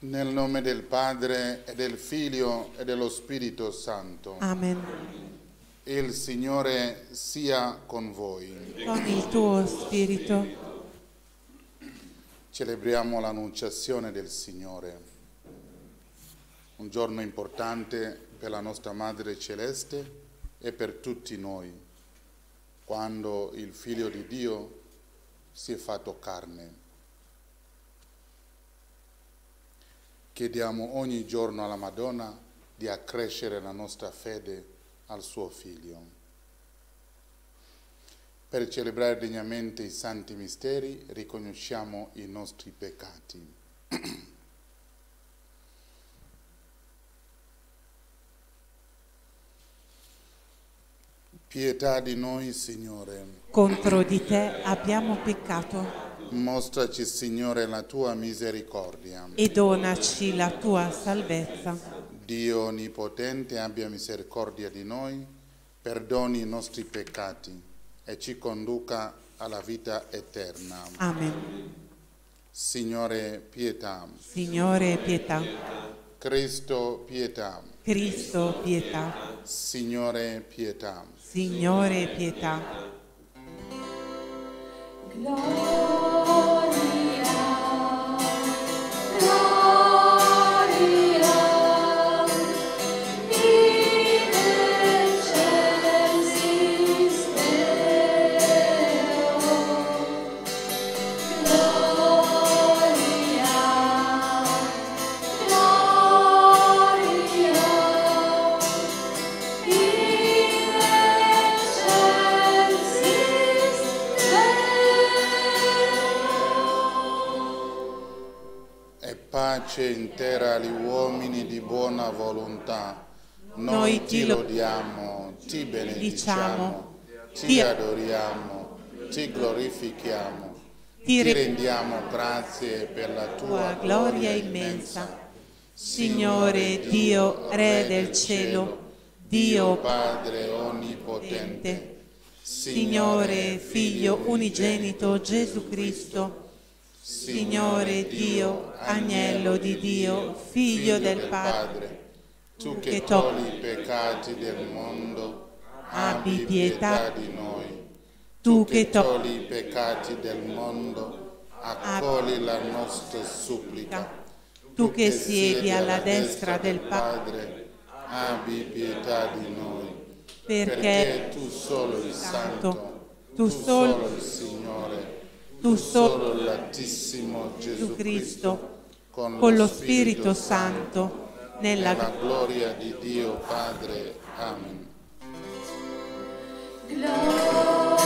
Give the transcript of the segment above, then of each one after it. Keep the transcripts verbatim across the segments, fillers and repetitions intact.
Nel nome del Padre e del Figlio e dello Spirito Santo. Amen. Il Signore sia con voi. Con il tuo spirito. Celebriamo l'Annunciazione del Signore, un giorno importante per la nostra Madre Celeste e per tutti noi, quando il Figlio di Dio si è fatto carne. Chiediamo ogni giorno alla Madonna di accrescere la nostra fede al suo Figlio. Per celebrare degnamente i santi misteri riconosciamo i nostri peccati. Pietà di noi, Signore. Contro di te abbiamo peccato. Mostraci, Signore, la tua misericordia. E donaci la tua salvezza. Dio Onnipotente abbia misericordia di noi, perdoni i nostri peccati e ci conduca alla vita eterna. Amen. Signore, pietà. Signore, pietà. Cristo, pietà. Cristo, pietà. Signore, pietà. Signore, pietà. Gloria. Pace intera agli uomini di buona volontà. Noi, Noi ti ti lo- lodiamo, ti benediciamo, diciamo, ti ti- adoriamo, ti glorifichiamo, Ti ti re- rendiamo grazie per la tua tua gloria immensa. Signore Dio, Re del cielo, Dio Padre onnipotente, potente, Signore Figlio unigenito Gesù Cristo, Signore Dio, Agnello di Dio, Figlio del Padre, tu che che to- togli i peccati del mondo, abbi pietà di noi. tu che to- Togli i peccati del mondo, accogli la nostra supplica. tu che siedi alla destra del Padre, Padre, abbi pietà di noi, perché tu solo il Santo, tu solo, il Signore, tu solo solo l'Altissimo Gesù Cristo, con lo Spirito Santo, nella nella gloria di Dio Padre. Amen. Gloria.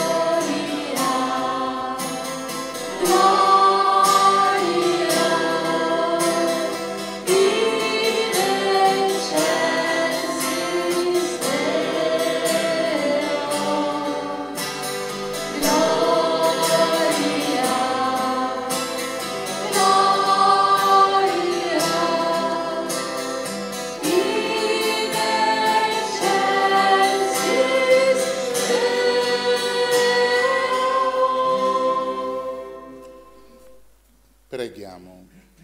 Preghiamo.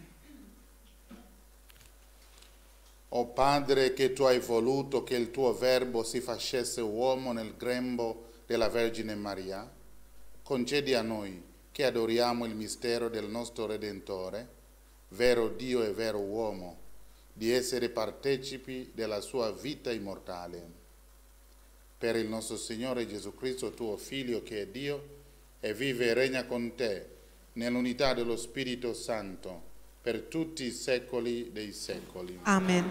O Padre, che tu hai voluto che il tuo Verbo si facesse uomo nel grembo della Vergine Maria, concedi a noi, che adoriamo il mistero del nostro Redentore, vero Dio e vero uomo, di essere partecipi della sua vita immortale. Per il nostro Signore Gesù Cristo, tuo Figlio, che è Dio, e vive e regna con te, nell'unità dello Spirito Santo, per tutti i secoli dei secoli. Amen.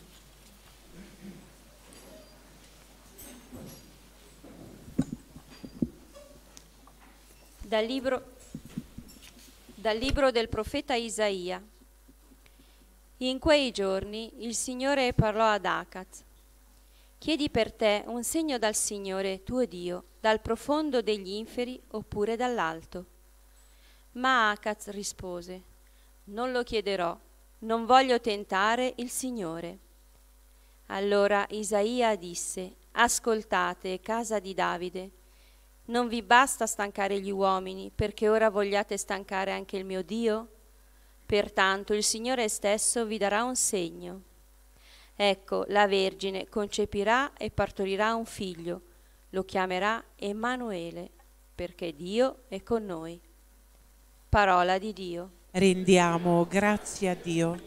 Dal libro, dal libro del profeta Isaia. In quei giorni il Signore parlò ad Acaz. Chiedi per te un segno dal Signore tuo Dio, dal profondo degli inferi oppure dall'alto. Ma Acaz rispose: non lo chiederò, non voglio tentare il Signore. Allora Isaia disse: ascoltate, casa di Davide, non vi basta stancare gli uomini, perché ora vogliate stancare anche il mio Dio? Pertanto il Signore stesso vi darà un segno. Ecco, la Vergine concepirà e partorirà un figlio, lo chiamerà Emanuele, perché Dio è con noi. Parola di Dio. Rendiamo grazie a Dio.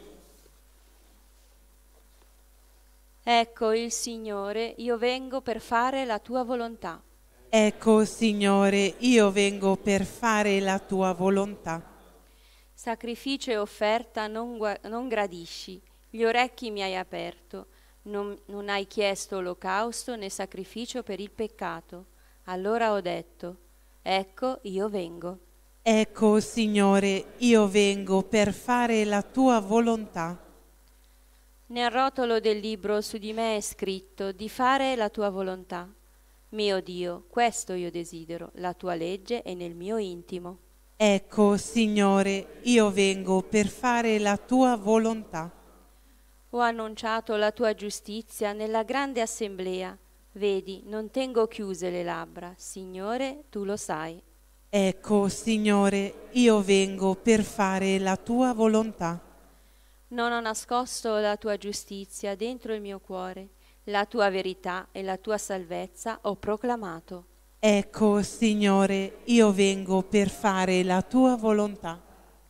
Ecco il Signore, io vengo per fare la tua volontà. Ecco, Signore, io vengo per fare la tua volontà. Sacrificio e offerta non, gua- non gradisci, gli orecchi mi hai aperto, non, non hai chiesto olocausto né sacrificio per il peccato. Allora ho detto, ecco io vengo. Ecco, Signore, io vengo per fare la tua volontà. Nel rotolo del libro su di me è scritto di fare la tua volontà. Mio Dio, questo io desidero, la tua legge è nel mio intimo. Ecco, Signore, io vengo per fare la tua volontà. Ho annunciato la tua giustizia nella grande assemblea. Vedi, non tengo chiuse le labbra. Signore, tu lo sai. Ecco, Signore, io vengo per fare la tua volontà. Non ho nascosto la tua giustizia dentro il mio cuore. La tua verità e la tua salvezza ho proclamato. Ecco, Signore, io vengo per fare la tua volontà.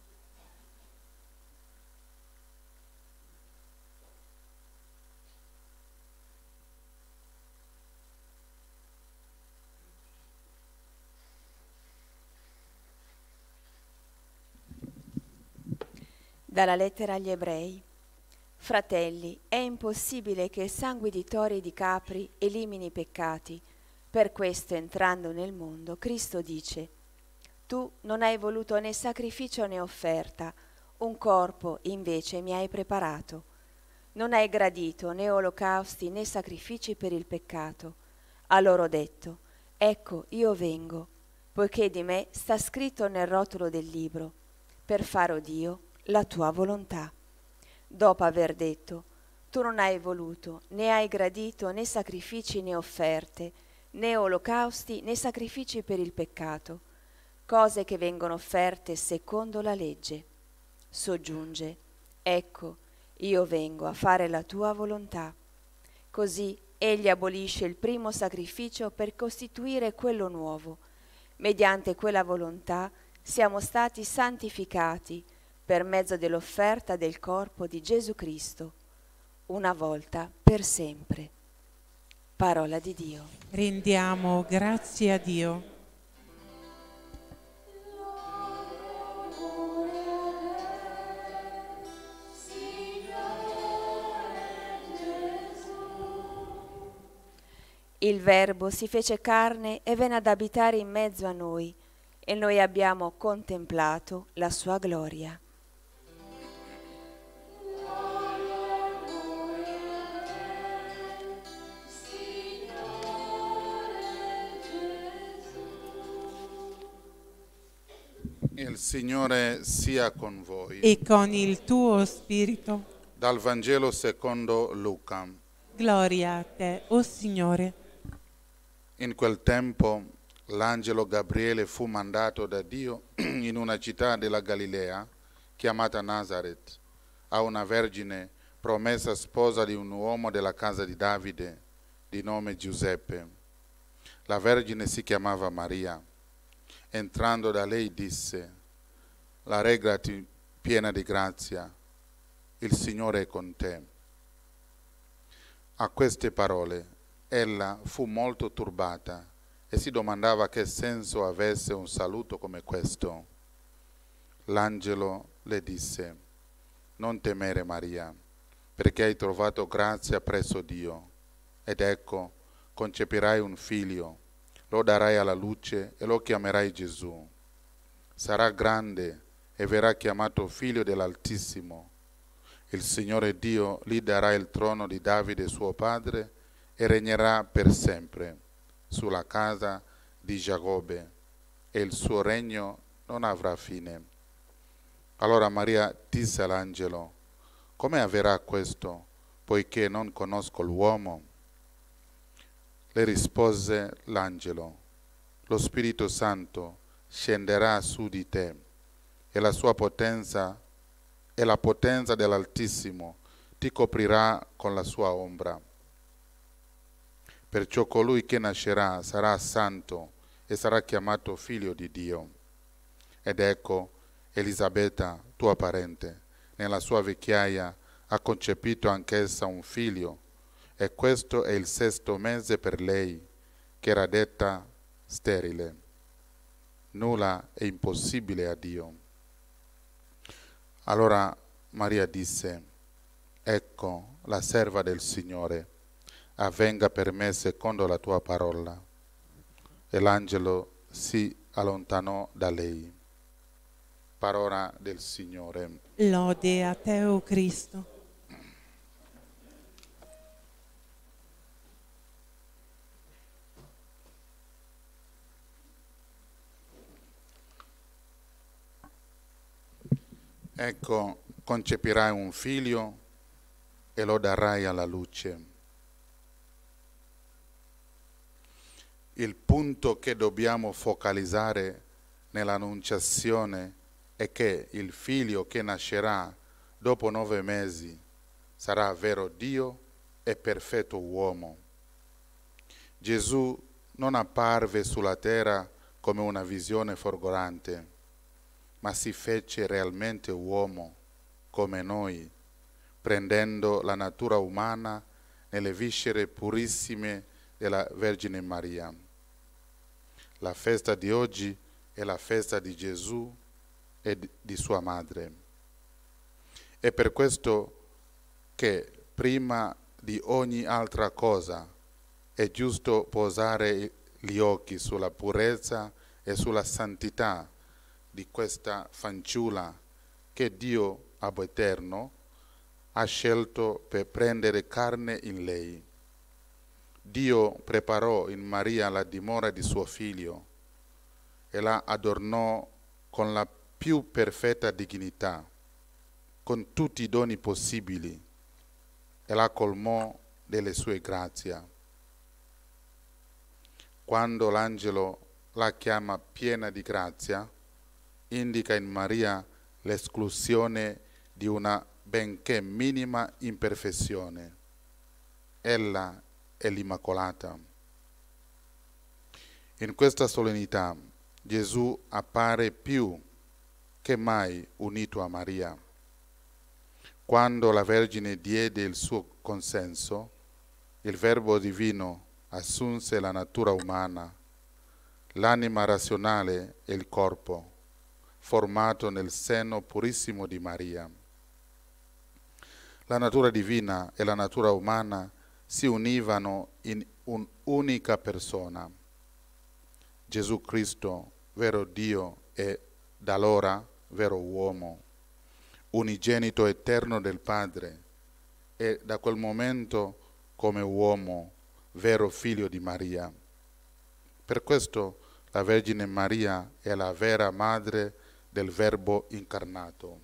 Dalla lettera agli Ebrei. Fratelli, è impossibile che il sangue di tori e di capri elimini i peccati. Per questo, entrando nel mondo, Cristo dice: Tu non hai voluto né sacrificio né offerta, un corpo invece mi hai preparato. Non hai gradito né olocausti né sacrifici per il peccato. Allora ho detto: Ecco, io vengo, poiché di me sta scritto nel rotolo del libro, per fare, o Dio, la tua volontà. Dopo aver detto: Tu non hai voluto, né hai gradito né sacrifici né offerte, né olocausti né sacrifici per il peccato, cose che vengono offerte secondo la legge. Soggiunge: Ecco, io vengo a fare la tua volontà. Così egli abolisce il primo sacrificio per costituire quello nuovo. Mediante quella volontà siamo stati santificati per mezzo dell'offerta del corpo di Gesù Cristo, una volta per sempre. Parola di Dio. Rendiamo grazie a Dio. Il Verbo si fece carne e venne ad abitare in mezzo a noi, e noi abbiamo contemplato la sua gloria. Il Signore sia con voi. E con il tuo spirito. Dal Vangelo secondo Luca. Gloria a te, o Signore. In quel tempo l'angelo Gabriele fu mandato da Dio in una città della Galilea chiamata Nazaret a una vergine promessa sposa di un uomo della casa di Davide di nome Giuseppe. La vergine si chiamava Maria. Entrando da lei disse: Rallegrati, piena di grazia, il Signore è con te. A queste parole ella fu molto turbata e si domandava che senso avesse un saluto come questo. L'angelo le disse: Non temere, Maria, perché hai trovato grazia presso Dio, ed ecco, concepirai un figlio, lo darai alla luce e lo chiamerai Gesù. Sarà grande e verrà chiamato figlio dell'Altissimo. Il Signore Dio gli darà il trono di Davide suo padre e regnerà per sempre sulla casa di Giacobbe, e il suo regno non avrà fine. Allora Maria disse all'angelo: Come avverrà questo, poiché non conosco l'uomo? Le rispose l'angelo: Lo Spirito Santo scenderà su di te e la sua potenza e la potenza dell'Altissimo ti coprirà con la sua ombra. Perciò colui che nascerà sarà santo e sarà chiamato figlio di Dio. Ed ecco, Elisabetta, tua parente, nella sua vecchiaia ha concepito anch'essa un figlio, e questo è il sesto mese per lei, che era detta sterile. Nulla è impossibile a Dio. Allora Maria disse: ecco la serva del Signore, avvenga per me secondo la tua parola. E l'angelo si allontanò da lei. Parola del Signore. Lode a te, o Cristo. Ecco, concepirai un figlio e lo darai alla luce. Il punto che dobbiamo focalizzare nell'annunciazione è che il figlio che nascerà dopo nove mesi sarà vero Dio e perfetto uomo. Gesù non apparve sulla terra come una visione folgorante, ma si fece realmente uomo come noi, prendendo la natura umana nelle viscere purissime della Vergine Maria. La festa di oggi è la festa di Gesù e di sua madre. È per questo che prima di ogni altra cosa è giusto posare gli occhi sulla purezza e sulla santità di questa fanciulla che Dio, Abba Eterno, ha scelto per prendere carne in lei. Dio preparò in Maria la dimora di suo figlio e la adornò con la più perfetta dignità, con tutti i doni possibili, e la colmò delle sue grazie. Quando l'angelo la chiama piena di grazia, indica in Maria l'esclusione di una benché minima imperfezione. Ella è l'Immacolata. In questa solennità Gesù appare più che mai unito a Maria. Quando la Vergine diede il suo consenso, il Verbo divino assunse la natura umana, l'anima razionale e il corpo, formato nel seno purissimo di Maria. La natura divina e la natura umana si univano in un'unica persona. Gesù Cristo, vero Dio e da allora vero uomo, unigenito eterno del Padre, e da quel momento come uomo, vero figlio di Maria. Per questo la Vergine Maria è la vera madre del Verbo incarnato.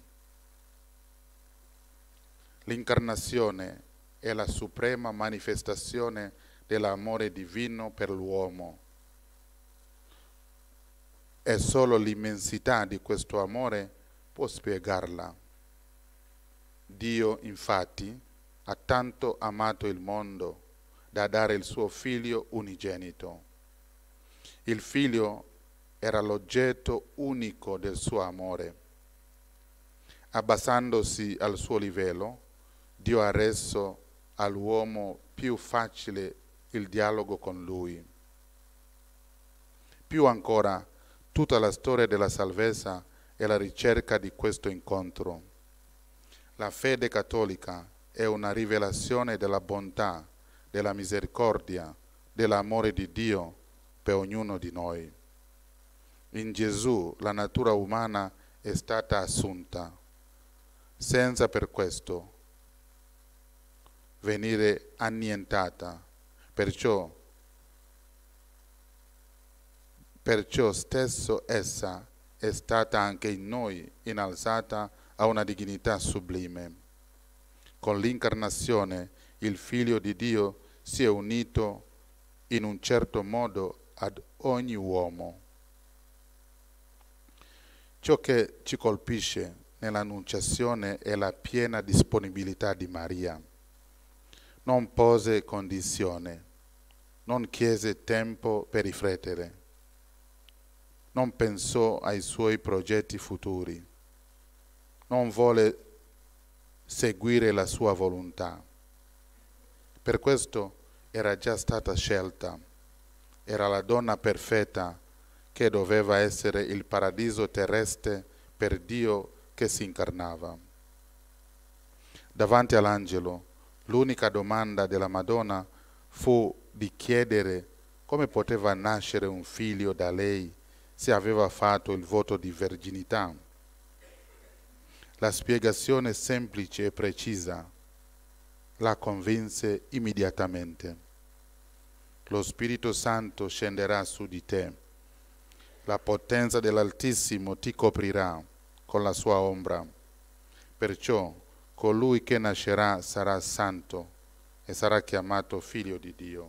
L'incarnazione è la suprema manifestazione dell'amore divino per l'uomo. E solo l'immensità di questo amore può spiegarla. Dio, infatti, ha tanto amato il mondo da dare il suo figlio unigenito. Il figlio era l'oggetto unico del suo amore. Abbassandosi al suo livello, Dio ha reso all'uomo più facile il dialogo con lui. Più ancora, tutta la storia della salvezza è la ricerca di questo incontro. La fede cattolica è una rivelazione della bontà, della misericordia, dell'amore di Dio per ognuno di noi. In Gesù la natura umana è stata assunta, senza per questo venire annientata, perciò, perciò stesso essa è stata anche in noi innalzata a una dignità sublime. Con l'incarnazione il Figlio di Dio si è unito in un certo modo ad ogni uomo. Ciò che ci colpisce nell'annunciazione e la piena disponibilità di Maria. Non pose condizione, non chiese tempo per riflettere, non pensò ai suoi progetti futuri, non volle seguire la sua volontà. Per questo era già stata scelta, era la donna perfetta che doveva essere il paradiso terrestre per Dio che si incarnava. Davanti all'angelo, l'unica domanda della Madonna fu di chiedere come poteva nascere un figlio da lei se aveva fatto il voto di verginità. La spiegazione semplice e precisa la convinse immediatamente. Lo Spirito Santo scenderà su di te, la potenza dell'Altissimo ti coprirà con la sua ombra. Perciò colui che nascerà sarà santo e sarà chiamato figlio di Dio.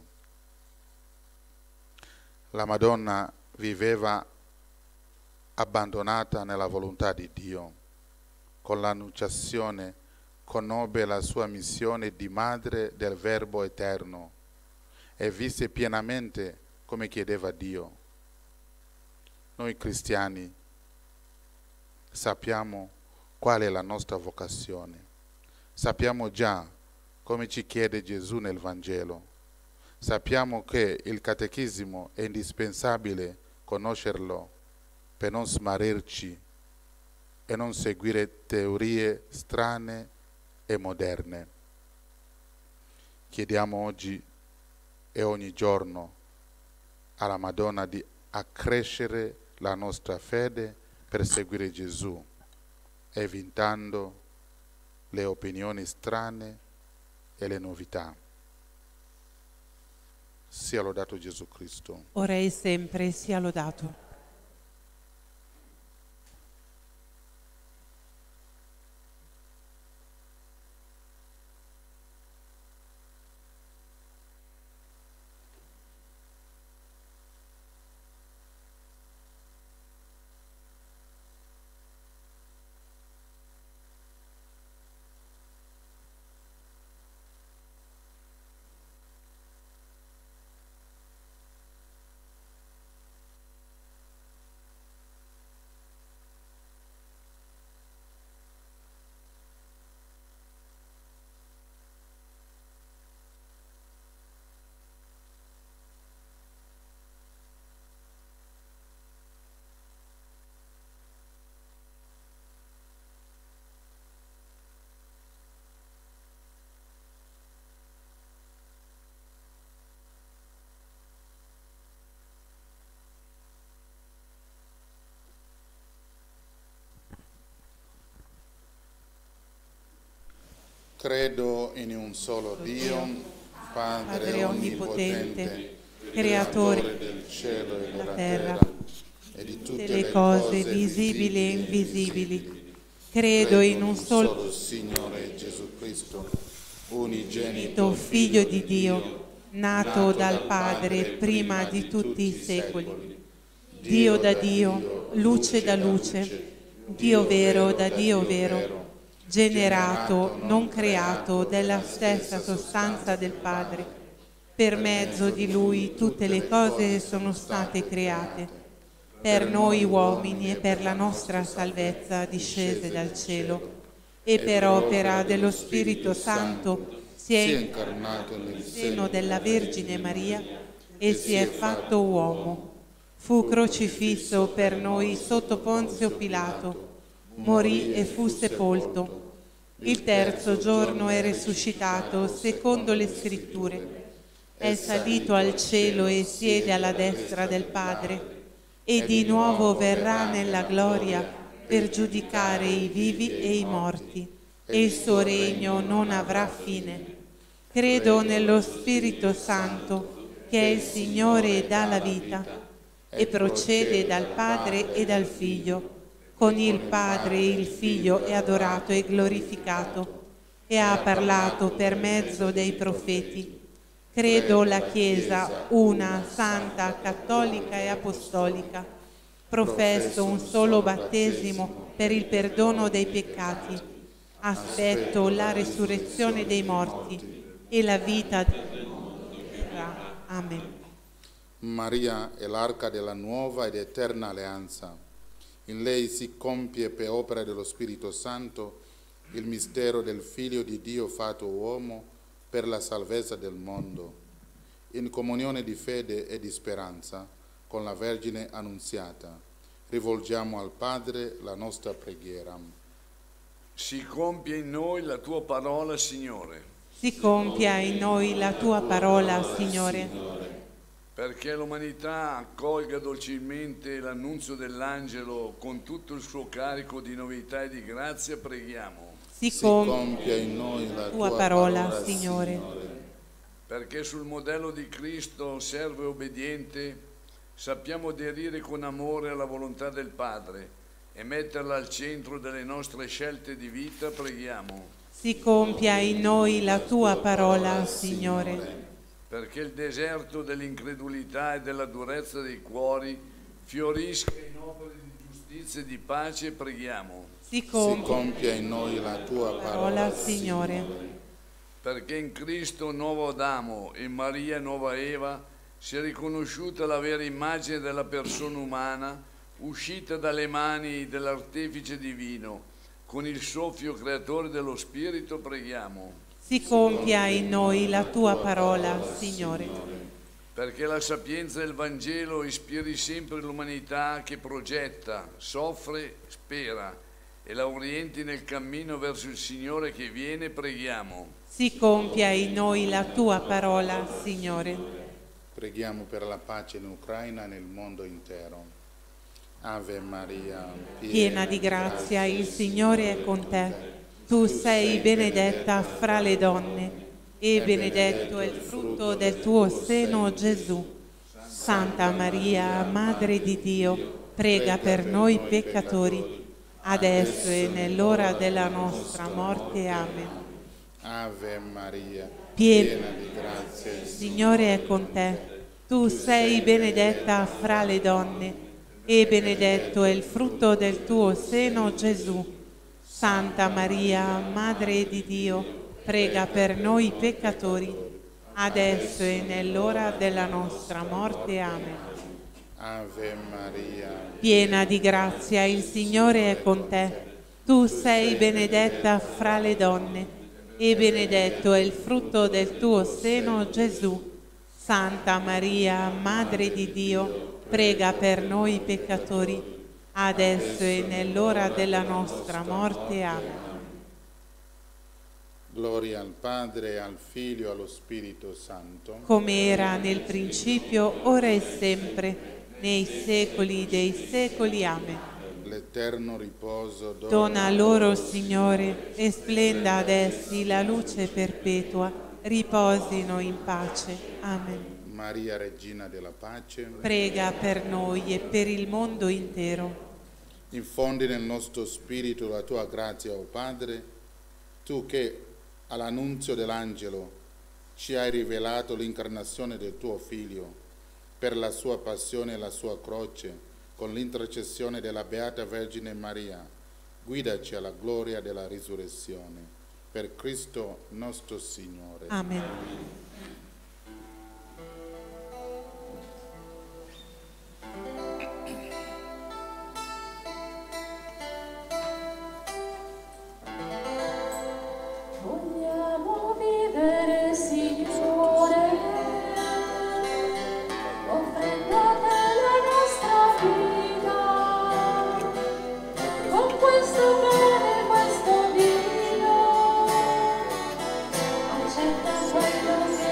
La Madonna viveva abbandonata nella volontà di Dio. Con l'annunciazione conobbe la sua missione di madre del Verbo eterno e visse pienamente come chiedeva Dio. Noi cristiani sappiamo qual è la nostra vocazione. Sappiamo già come ci chiede Gesù nel Vangelo. Sappiamo che il catechismo è indispensabile conoscerlo per non smarrirci e non seguire teorie strane e moderne. Chiediamo oggi e ogni giorno alla Madonna di accrescere la nostra fede per seguire Gesù, evitando le opinioni strane e le novità. Sia lodato Gesù Cristo. Ora e sempre sia lodato. Credo in un solo Dio, Padre, Padre onnipotente, onnipotente, creatore creatore del cielo e della terra, terra, e di tutte le cose visibili e invisibili. Credo in un solo Signore Gesù Cristo, unigenito Unito Figlio di Dio, nato dal Padre prima di tutti i secoli. Dio da Dio, luce da luce, Dio vero da Dio vero, generato, non creato, della stessa sostanza del Padre. Per mezzo di Lui tutte le cose sono state create. Per noi uomini e per la nostra salvezza discese dal cielo, e per opera dello Spirito Santo si è incarnato nel seno della Vergine Maria e si è fatto uomo. Fu crocifisso per noi sotto Ponzio Pilato, morì e fu sepolto. Il terzo giorno è risuscitato secondo le Scritture. È salito al cielo e siede alla destra del Padre, e di nuovo verrà nella gloria per giudicare i vivi e i morti, e il suo regno non avrà fine. Credo nello Spirito Santo, che è il Signore e dà la vita, e procede dal Padre e dal Figlio. Con il Padre e il Figlio è adorato e glorificato, e ha parlato per mezzo dei profeti. Credo la Chiesa, una, santa, cattolica e apostolica. Professo un solo battesimo per il perdono dei peccati. Aspetto la resurrezione dei morti e la vita terra. Amen. Maria è l'arca della nuova ed eterna alleanza. In lei si compie per opera dello Spirito Santo il mistero del Figlio di Dio fatto uomo per la salvezza del mondo. In comunione di fede e di speranza con la Vergine Annunziata, rivolgiamo al Padre la nostra preghiera. Si compia in noi la tua parola, Signore. Si compia in noi la tua parola, Signore. Perché l'umanità accolga dolcemente l'annunzio dell'angelo con tutto il suo carico di novità e di grazia, preghiamo. Si Si compia compia in noi la tua parola, Signore. Perché sul modello di Cristo, servo e obbediente, sappiamo aderire con amore alla volontà del Padre e metterla al centro delle nostre scelte di vita, preghiamo. Si compia in noi la tua parola, Signore. Perché il deserto dell'incredulità e della durezza dei cuori fiorisca in opere di giustizia e di pace, preghiamo. Si Si compia compia in noi la tua la parola, parola, Signore. Perché in Cristo nuovo Adamo e Maria nuova Eva sia riconosciuta la vera immagine della persona umana, uscita dalle mani dell'artefice divino, con il soffio creatore dello Spirito, preghiamo. Si compia in noi la tua parola, Signore. Perché la sapienza del Vangelo ispiri sempre l'umanità che progetta, soffre, spera e la orienti nel cammino verso il Signore che viene, preghiamo. Si compia in noi la tua parola, Signore. Preghiamo per la pace in Ucraina e nel mondo intero. Ave Maria, Piena di grazia, il Signore è con te. Tu sei benedetta fra le donne e benedetto è il frutto del tuo seno, Gesù. Santa Maria, Madre di Dio, prega per noi peccatori, adesso e nell'ora della nostra morte. Amen. Ave Maria, Piena piena di grazia, il Il Signore è con te. Tu sei benedetta fra le donne e benedetto è il frutto del tuo seno, Gesù. Santa Maria, Madre di Dio, prega per noi peccatori, adesso e nell'ora della nostra morte. Amen. Ave Maria, Piena di grazia, il Signore è con te. Tu sei benedetta fra le donne e benedetto è il frutto del tuo seno, Gesù. Santa Maria, Madre di Dio, prega per noi peccatori, adesso e nell'ora della nostra morte. Amen. gloria al Padre, al Figlio e allo Spirito Santo. Come era nel principio, ora e sempre, nei secoli dei secoli. Amen. L'eterno riposo Dona loro, Signore, e splenda ad essi la luce perpetua, riposino in pace. Amen. Maria, Regina della Pace, Prega per noi e per il mondo intero. infondi nel nostro spirito la tua grazia, o Padre, tu che all'annunzio dell'angelo ci hai rivelato l'incarnazione del tuo Figlio, per la sua passione e la sua croce, con l'intercessione della Beata Vergine Maria, guidaci alla gloria della risurrezione. Per Cristo nostro Signore. Amen. Vogliamo vivere, Signore, offrendo a te la nostra vita, con questo bene, questo Dio, accetta quello che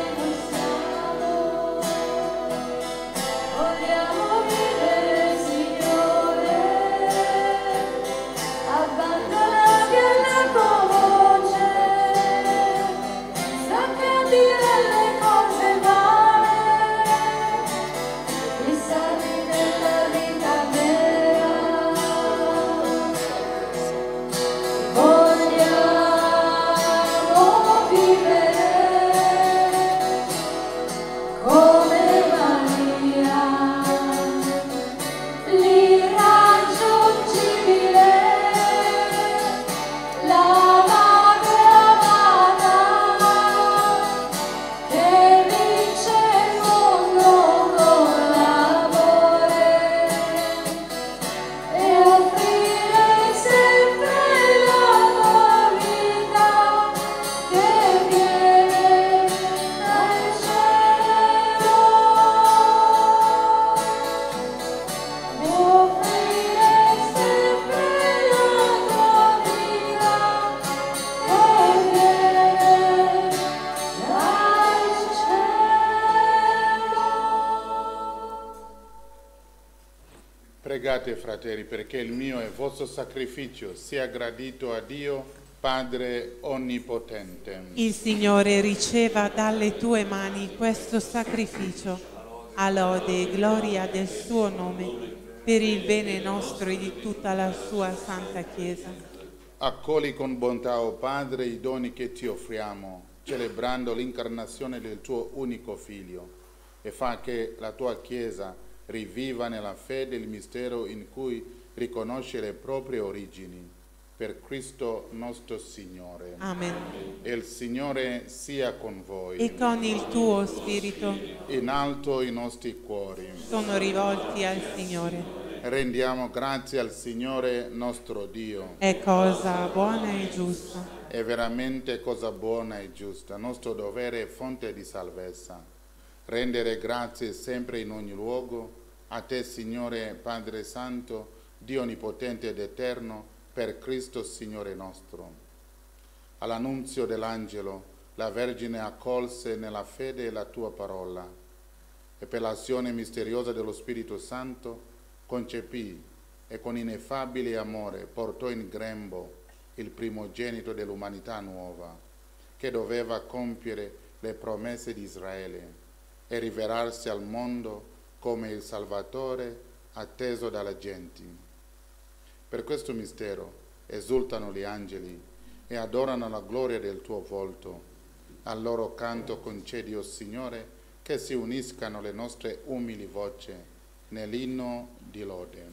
Pregate, fratelli, perché il mio e il vostro sacrificio sia gradito a Dio, Padre Onnipotente. Il Signore riceva dalle tue mani questo sacrificio, a lode e gloria del suo nome, per il bene nostro e di tutta la sua Santa Chiesa. Accogli con bontà, o Padre, i doni che ti offriamo, celebrando l'incarnazione del tuo unico Figlio, e fa che la tua Chiesa riviva nella fede il mistero in cui riconosce le proprie origini. Per Cristo nostro Signore. Amen. E il Signore sia con voi. E con il tuo spirito In alto i nostri cuori. sono rivolti al Signore. Rendiamo grazie al Signore nostro Dio. È cosa buona e giusta. È veramente cosa buona e giusta, nostro dovere e fonte di salvezza. Rendere grazie sempre in ogni luogo a te, Signore Padre Santo, Dio onnipotente ed eterno, per Cristo Signore nostro. All'annunzio dell'angelo, la Vergine accolse nella fede la tua parola e per l'azione misteriosa dello Spirito Santo concepì e con ineffabile amore portò in grembo il primogenito dell'umanità nuova, che doveva compiere le promesse di Israele e rivelarsi al mondo come il Salvatore atteso dalle genti. Per questo mistero esultano gli angeli e adorano la gloria del tuo volto. Al loro canto concedi, o Signore, che si uniscano le nostre umili voci nell'inno di lode.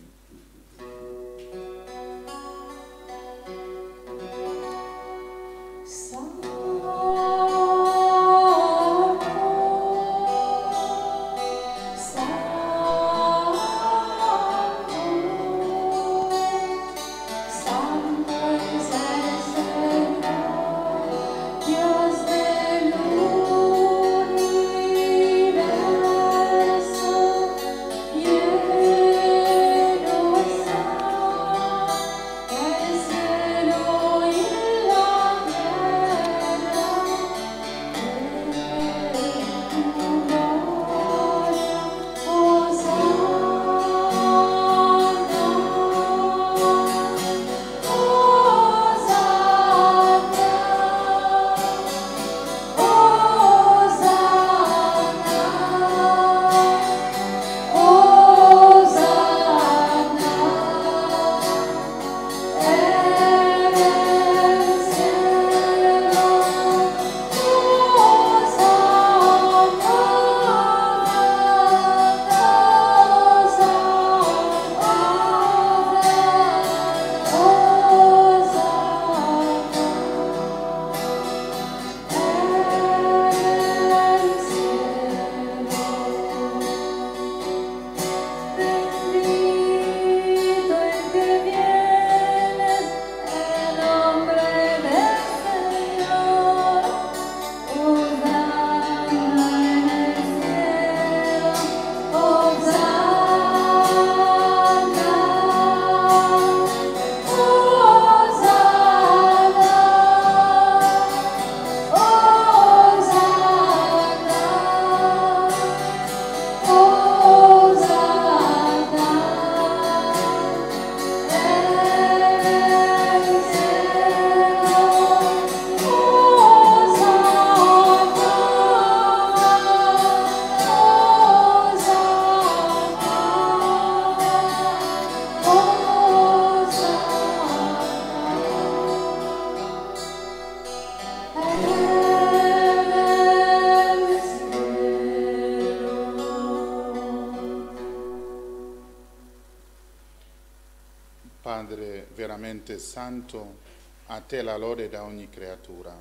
Padre veramente santo, a te la lode da ogni creatura.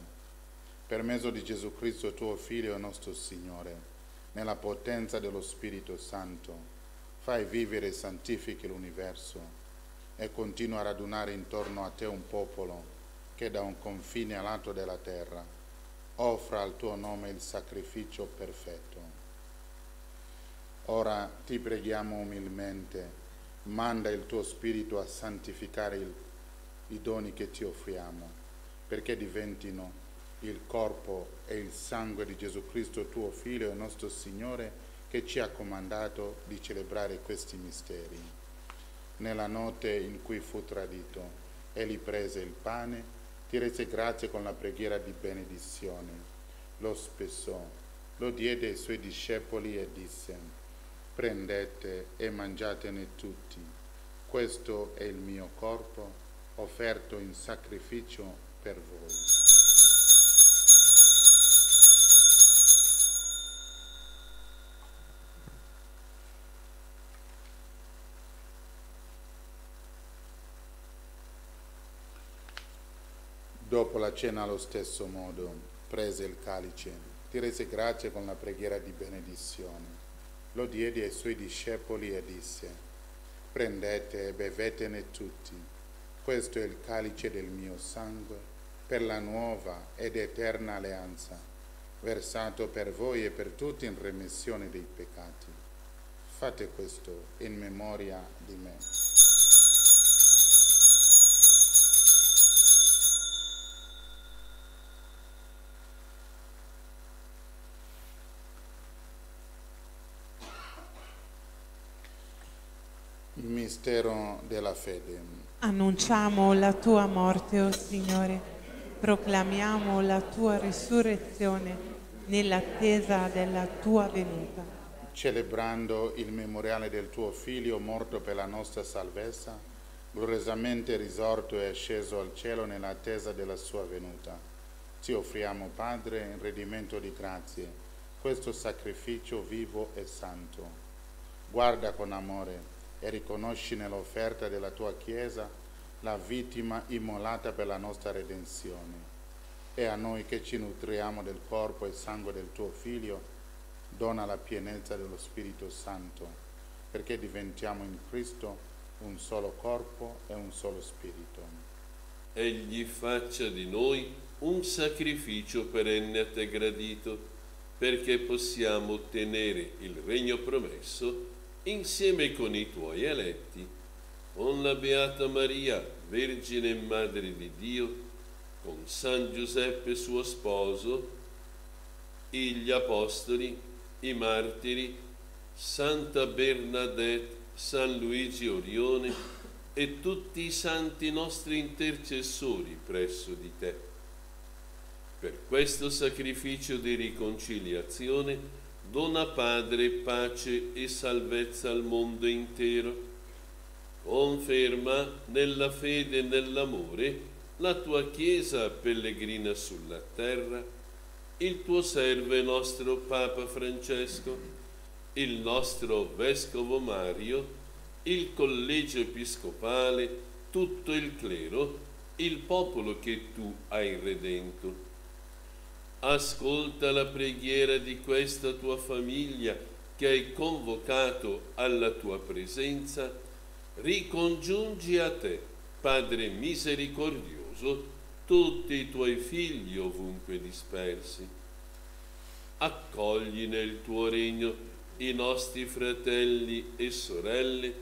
Per mezzo di Gesù Cristo, tuo Figlio e nostro Signore, nella potenza dello Spirito Santo, fai vivere e santifichi l'universo e continua a radunare intorno a te un popolo che da un confine all'altro della terra offra al tuo nome il sacrificio perfetto. Ora ti preghiamo umilmente, manda il tuo Spirito a santificare il, i doni che ti offriamo, perché diventino il corpo e il sangue di Gesù Cristo, tuo Figlio e nostro Signore, che ci ha comandato di celebrare questi misteri. nella notte in cui fu tradito, egli prese il pane, ti rese grazie con la preghiera di benedizione, lo spessò, lo diede ai suoi discepoli e disse: prendete e mangiatene tutti, questo è il mio corpo offerto in sacrificio per voi. Dopo la cena allo stesso modo prese il calice, ti rese grazie con la preghiera di benedizione, lo diede ai suoi discepoli e disse: prendete e bevetene tutti, questo è il calice del mio sangue per la nuova ed eterna alleanza, versato per voi e per tutti in remissione dei peccati. Fate questo in memoria di me. Il mistero della fede. Annunciamo la tua morte, o Signore, proclamiamo la tua risurrezione nell'attesa della tua venuta. Celebrando il memoriale del tuo Figlio morto per la nostra salvezza, gloriosamente risorto e asceso al cielo nell'attesa della sua venuta, ti offriamo, Padre, in redimento di grazie, questo sacrificio vivo e santo. Guarda con amore e riconosci nell'offerta della tua Chiesa la vittima immolata per la nostra redenzione. E a noi che ci nutriamo del corpo e sangue del tuo Figlio, dona la pienezza dello Spirito Santo, perché diventiamo in Cristo un solo corpo e un solo Spirito. Egli faccia di noi un sacrificio perenne a te gradito, perché possiamo ottenere il regno promesso insieme con i tuoi eletti, con la Beata Maria, Vergine e Madre di Dio, con San Giuseppe suo sposo, gli Apostoli, i Martiri, Santa Bernadette, San Luigi Orione e tutti i santi nostri intercessori presso di te. Per questo sacrificio di riconciliazione dona, Padre, pace e salvezza al mondo intero. Conferma nella fede e nell'amore la tua Chiesa pellegrina sulla terra, il tuo servo e nostro Papa Francesco, il nostro Vescovo Mario, il Collegio Episcopale, tutto il clero, il popolo che tu hai redento. Ascolta la preghiera di questa tua famiglia che hai convocato alla tua presenza, ricongiungi a te, Padre misericordioso, tutti i tuoi figli ovunque dispersi. Accogli nel tuo regno i nostri fratelli e sorelle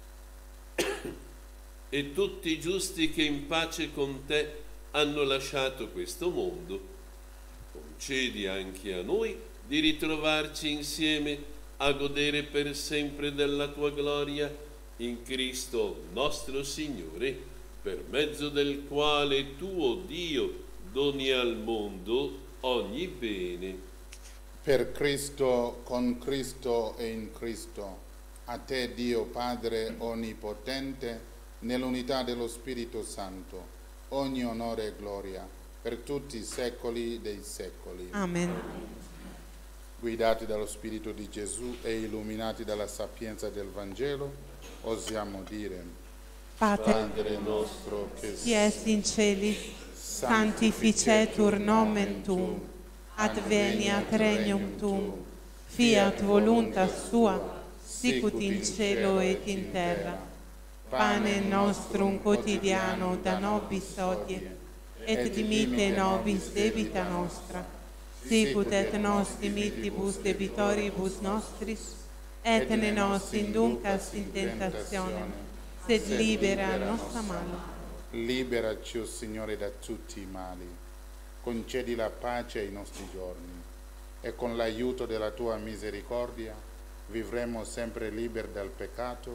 e tutti i giusti che in pace con te hanno lasciato questo mondo. Concedi anche a noi di ritrovarci insieme a godere per sempre della tua gloria in Cristo nostro Signore, per mezzo del quale tu, Dio, doni al mondo ogni bene. Per Cristo, con Cristo e in Cristo, a te Dio Padre Onnipotente, nell'unità dello Spirito Santo, ogni onore e gloria per tutti i secoli dei secoli. Amen. Guidati dallo Spirito di Gesù e illuminati dalla sapienza del Vangelo, osiamo dire: Pater, Padre nostro che qui es in celis, sanctificetur nomen tuum, adveniat regnum tuum, fiat voluntas sua, sicut in cielo et in terra. Pane nostrum quotidiano da nobis hodie, et dimitte nobis debita nostra, sicut et nos dimittibus debitoribus nostris, et ne nos inducas in tentationem, sed libera nos a malo. Liberaci, o Signore, da tutti i mali, concedi la pace ai nostri giorni, e con l'aiuto della tua misericordia vivremo sempre liberi dal peccato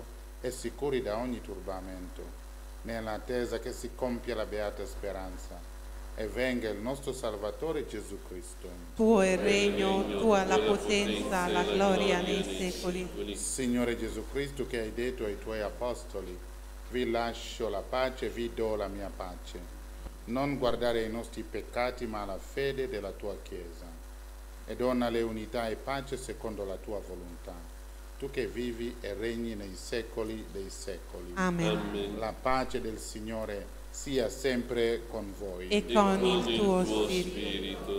e sicuri da ogni turbamento, nell'attesa che si compia la beata speranza e venga il nostro Salvatore Gesù Cristo. Tuo è il regno, tua la potenza, la gloria nei secoli. Signore Gesù Cristo, che hai detto ai tuoi apostoli, vi lascio la pace, vi do la mia pace. Non guardare ai nostri peccati, ma alla fede della tua Chiesa. E donale unità e pace secondo la tua volontà. Tu che vivi e regni nei secoli dei secoli. Amen. Amen. La pace del Signore sia sempre con voi. E con il tuo spirito.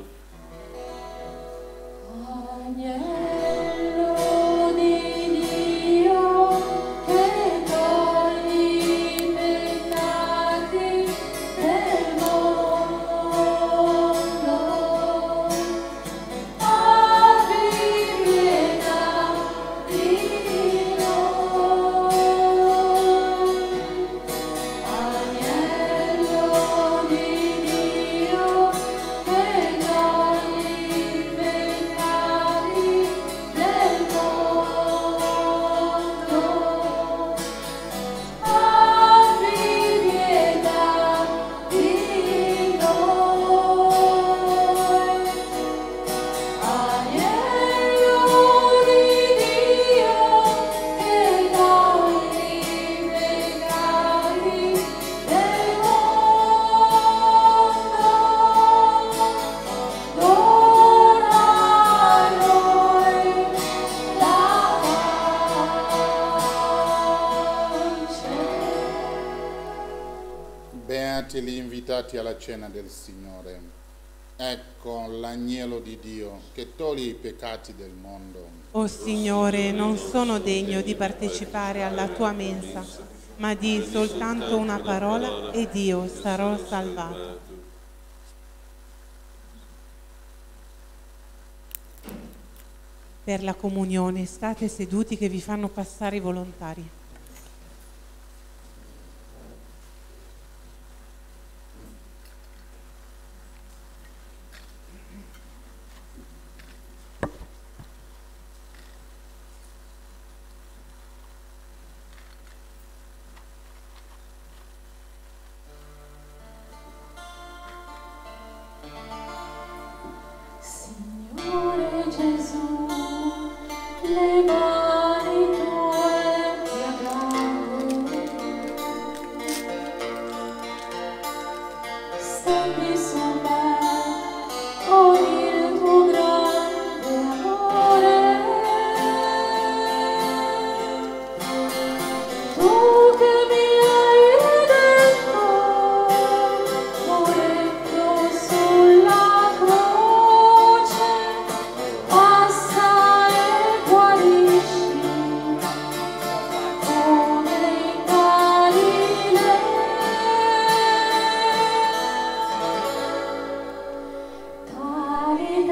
Agnello di Dio che togli i peccati del mondo, abbi pietà di noi. Agnello di Dio che togli i peccati del mondo, abbi pietà di noi. Agnello di Dio che togli i peccati del mondo, dona a noi la pace. Beati gli invitati alla cena del Signore. Ecco l'agnello di Dio che toglie i peccati del mondo. O Signore, non sono degno di partecipare alla tua mensa, ma di soltanto una parola ed io sarò salvato. Per la comunione state seduti che vi fanno passare i volontari. Signore Gesù, le mani tue ti abbraccio, stendi su me con il tuo grande amore. Tu che mi hai redento, morendo sulla croce, passa e guarisci come in Galilea. Tali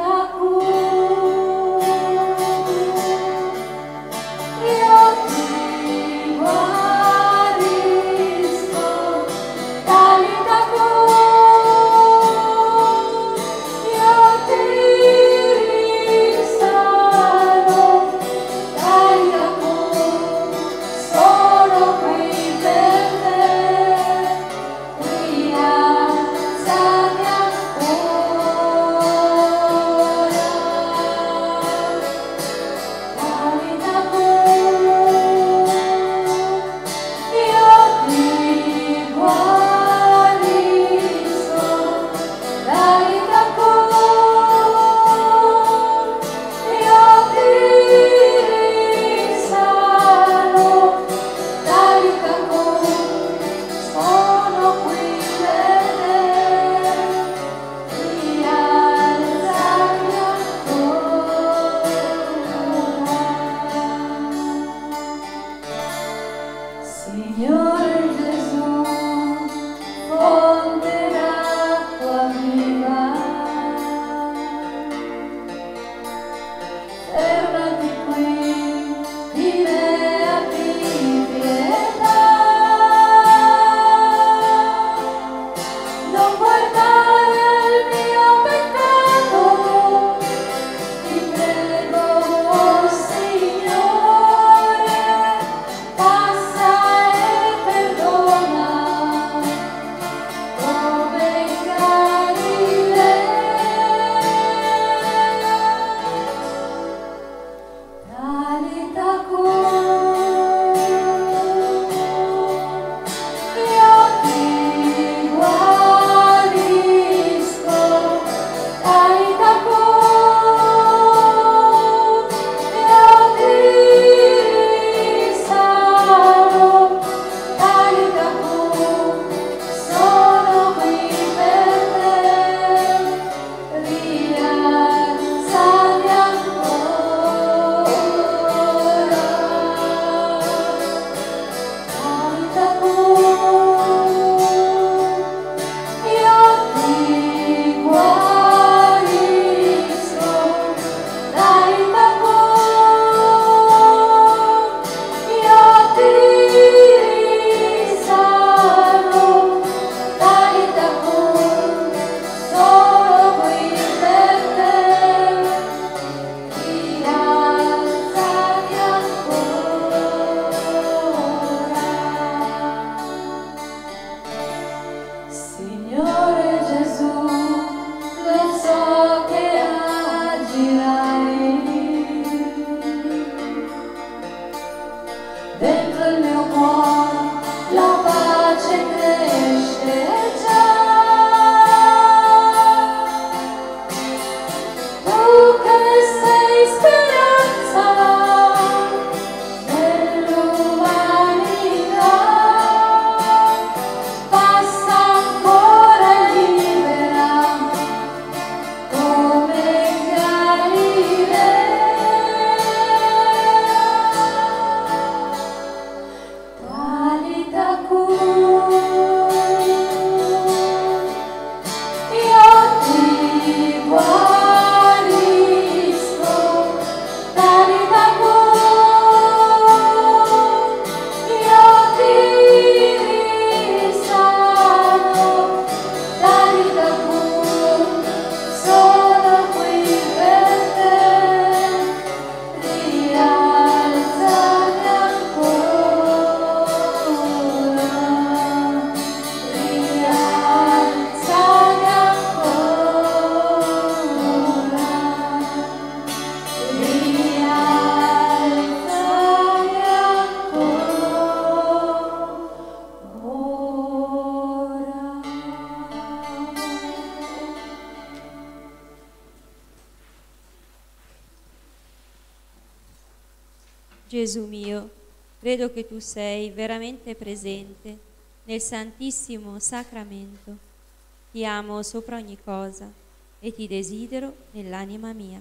Gesù mio, credo che tu sei veramente presente nel Santissimo Sacramento. Ti amo sopra ogni cosa e ti desidero nell'anima mia.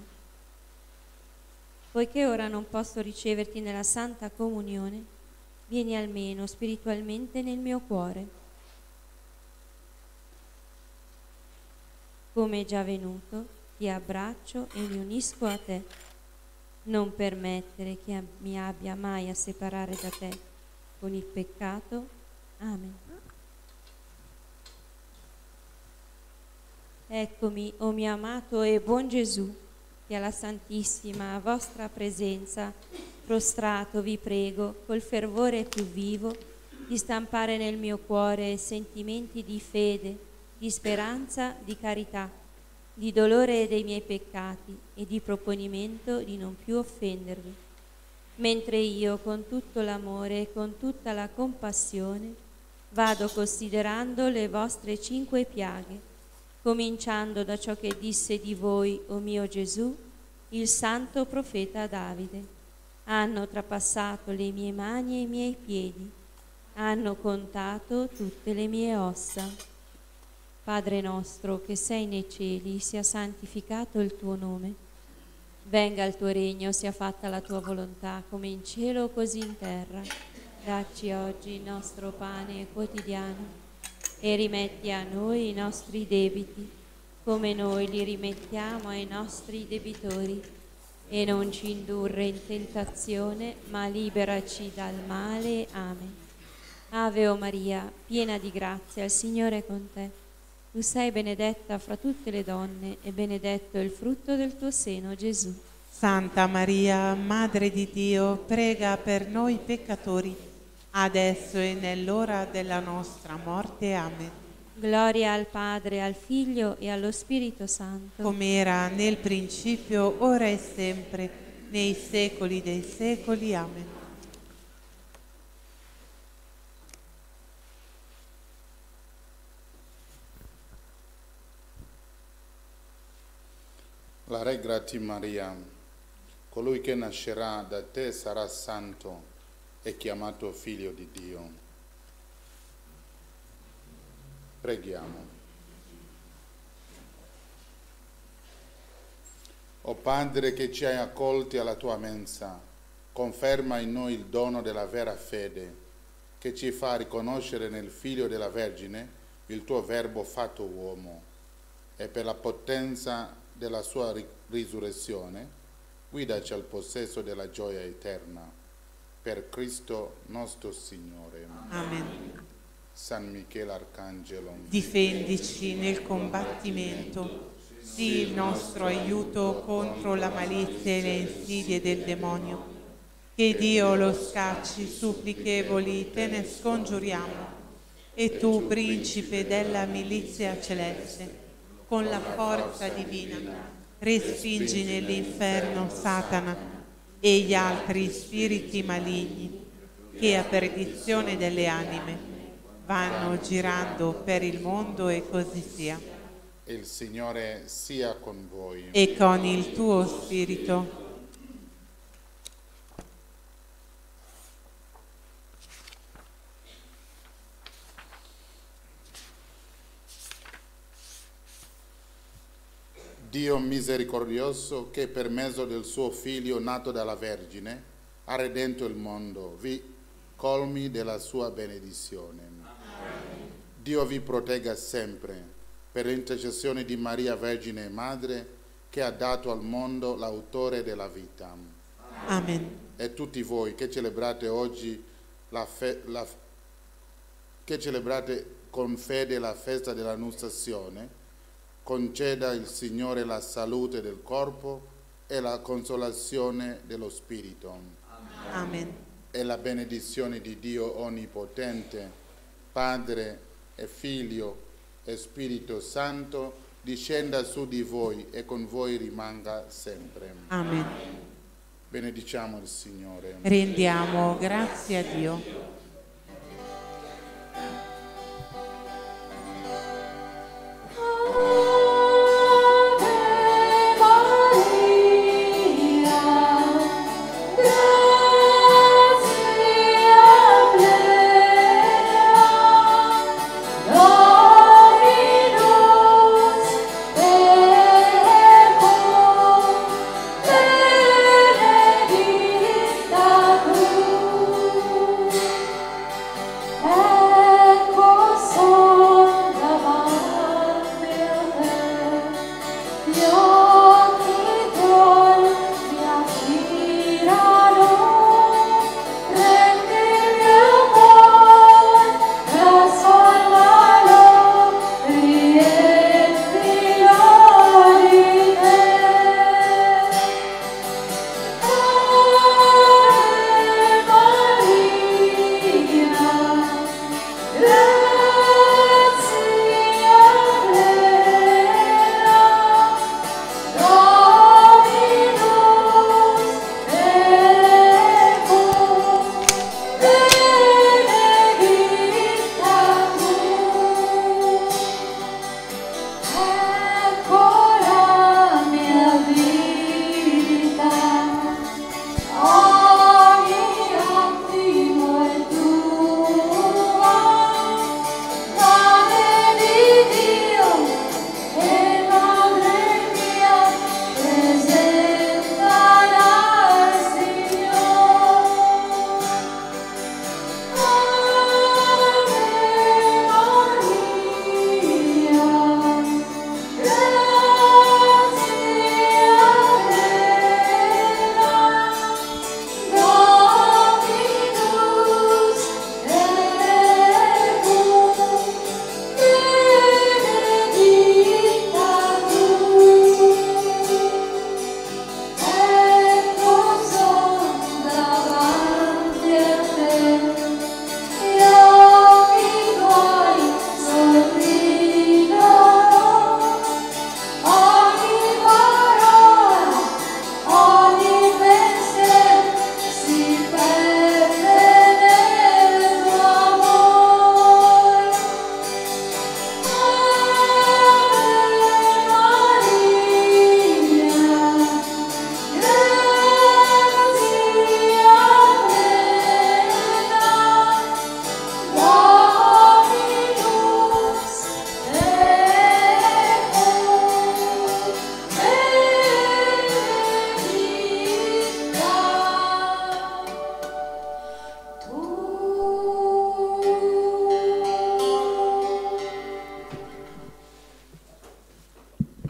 Poiché ora non posso riceverti nella Santa Comunione, vieni almeno spiritualmente nel mio cuore. Come è già venuto, ti abbraccio e mi unisco a te. Non permettere che mi abbia mai a separare da te con il peccato. Amen. Eccomi, o mio amato e buon Gesù, che alla Santissima vostra presenza, prostrato vi prego, col fervore più vivo, di stampare nel mio cuore sentimenti di fede, di speranza, di carità, di dolore dei miei peccati e di proponimento di non più offendervi, mentre io con tutto l'amore e con tutta la compassione vado considerando le vostre cinque piaghe, cominciando da ciò che disse di voi, o mio Gesù, il santo profeta Davide. Hanno trapassato le mie mani e i miei piedi, hanno contato tutte le mie ossa. Padre nostro che sei nei cieli, sia santificato il tuo nome. Venga il tuo regno, sia fatta la tua volontà, come in cielo così in terra. Dacci oggi il nostro pane quotidiano e rimetti a noi i nostri debiti, come noi li rimettiamo ai nostri debitori. E non ci indurre in tentazione, ma liberaci dal male. Amen. Ave o Maria, piena di grazia, il Signore è con te. Tu sei benedetta fra tutte le donne e benedetto è il frutto del tuo seno, Gesù. Santa Maria, Madre di Dio, prega per noi peccatori, adesso e nell'ora della nostra morte. Amen. Gloria al Padre, al Figlio e allo Spirito Santo. Come era nel principio, ora e sempre, nei secoli dei secoli. Amen. La regra ti Maria, colui che nascerà da te sarà santo e chiamato figlio di Dio. Preghiamo. O Padre che ci hai accolti alla tua mensa, conferma in noi il dono della vera fede, che ci fa riconoscere nel Figlio della Vergine il tuo Verbo fatto uomo, e per la potenza della sua risurrezione, guidaci al possesso della gioia eterna. Per Cristo nostro Signore. Amen. San Michele Arcangelo, Difendici nel combattimento, sii il nostro aiuto contro la malizia e le insidie del demonio. Che Dio lo scacci, supplichevoli, te ne scongiuriamo. E tu, principe della milizia celeste, con la forza divina, respingi nell'inferno Satana e gli altri spiriti maligni che a perdizione delle anime vanno girando per il mondo, e così sia. il Signore sia con voi. E con il tuo spirito. Dio misericordioso, che per mezzo del suo Figlio nato dalla Vergine ha redento il mondo, vi colmi della sua benedizione. Amen. Dio vi protegga sempre, per l'intercessione di Maria Vergine Madre, che ha dato al mondo l'autore della vita. Amen. E tutti voi che celebrate oggi la fe- la, che celebrate con fede la festa dell'Annunciazione, conceda il Signore la salute del corpo e la consolazione dello spirito. Amen. E la benedizione di Dio Onnipotente, Padre e Figlio e Spirito Santo, discenda su di voi e con voi rimanga sempre. Amen. Benediciamo il Signore. Rendiamo grazie a Dio. Ave Maria,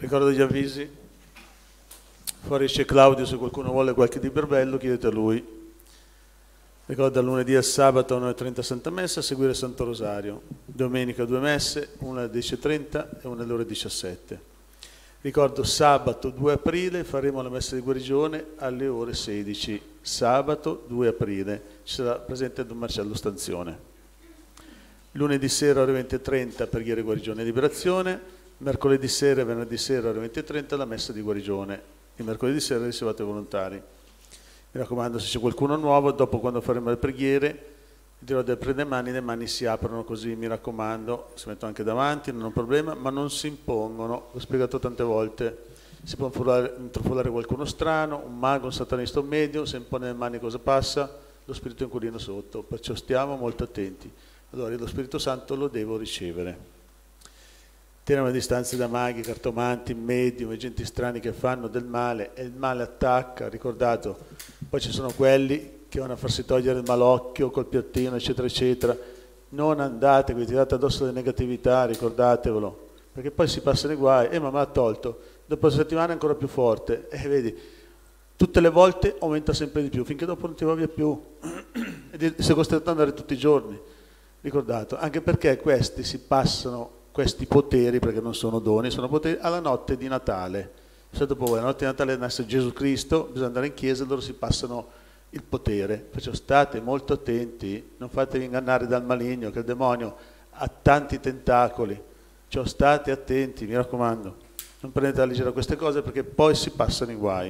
Ricordo gli avvisi. Fuori c'è Claudio, se qualcuno vuole qualche libro bello chiedete a lui. Ricordo dal lunedì al sabato nove e trenta Santa Messa, a seguire Santo Rosario. Domenica due messe, una alle dieci e trenta e una alle ore diciassette. Ricordo sabato due aprile faremo la messa di guarigione alle ore sedici. Sabato due aprile ci sarà presente Don Marcello Stanzione. Lunedì sera ore venti e trenta preghiera di guarigione e liberazione. Mercoledì sera e venerdì sera ore venti e trenta la messa di guarigione. Il mercoledì sera riservate ai volontari. Mi raccomando, se c'è qualcuno nuovo, dopo quando faremo le preghiere, dirò del prende mani, le mani si aprono così, mi raccomando, si mettono anche davanti, non ho un problema, ma non si impongono, l'ho spiegato tante volte, si può intrufolare qualcuno strano, un mago, un satanista, un medio, se impone le mani cosa passa? Lo spirito inquilino sotto, perciò stiamo molto attenti. Allora io lo Spirito Santo lo devo ricevere. Teniamo a distanza da maghi, cartomanti, medium e gente strani che fanno del male e il male attacca, ricordato, poi ci sono quelli che vanno a farsi togliere il malocchio col piattino, eccetera, eccetera. Non andate, vi tirate addosso le negatività, ricordatevelo, perché poi si passano i guai, e eh, ma me l'ha tolto, dopo una settimana è ancora più forte, e eh, vedi, tutte le volte aumenta sempre di più, finché dopo non ti va via più, e sei costretto ad andare tutti i giorni, ricordato, anche perché questi si passano, questi poteri, perché non sono doni, sono poteri, alla notte di Natale. Se dopo voi, la notte di Natale nasce Gesù Cristo, bisogna andare in chiesa e loro si passano il potere, perciò state molto attenti, non fatevi ingannare dal maligno, che il demonio ha tanti tentacoli, cioè state attenti, mi raccomando, non prendete a leggera queste cose perché poi si passano i guai.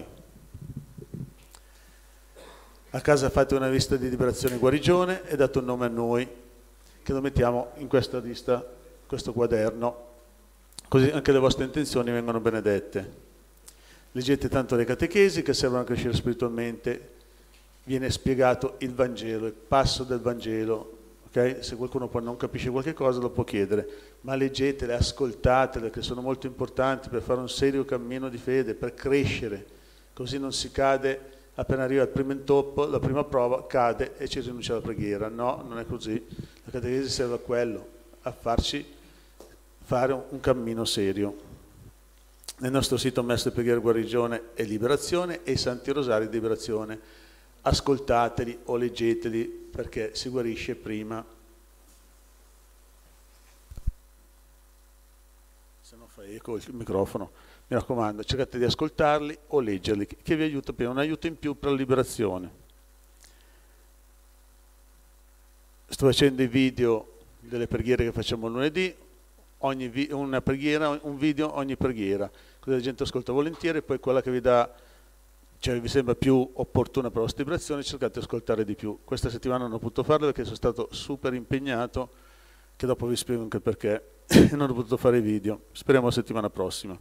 A casa fate una lista di liberazione e guarigione e date un nome a noi, che lo mettiamo in questa lista, questo quaderno, così anche le vostre intenzioni vengono benedette. Leggete tanto le catechesi che servono a crescere spiritualmente. Viene spiegato il Vangelo, il passo del Vangelo, okay? Se qualcuno poi non capisce qualche cosa lo può chiedere, ma leggetele, ascoltatele, che sono molto importanti per fare un serio cammino di fede, per crescere, così non si cade, appena arriva il primo intoppo, la prima prova, cade e ci rinuncia alla preghiera. No, non è così, la catechesi serve a quello, a farci fare un, un cammino serio. Nel nostro sito Messe Preghiera, Guarigione e Liberazione e i Santi Rosari di Liberazione. Ascoltateli o leggeteli perché si guarisce prima. Se non fa eco il microfono, mi raccomando, cercate di ascoltarli o leggerli, che vi aiuta per un aiuto in più per la liberazione. Sto facendo i video delle preghiere che facciamo lunedì, ogni vi- una preghiera, un video ogni preghiera, così la gente ascolta volentieri, e poi quella che vi dà, cioè vi sembra più opportuna per la vostra vibrazione, cercate di ascoltare di più. Questa settimana non ho potuto farlo perché sono stato super impegnato, che dopo vi spiego anche perché, e non ho potuto fare i video. Speriamo la settimana prossima.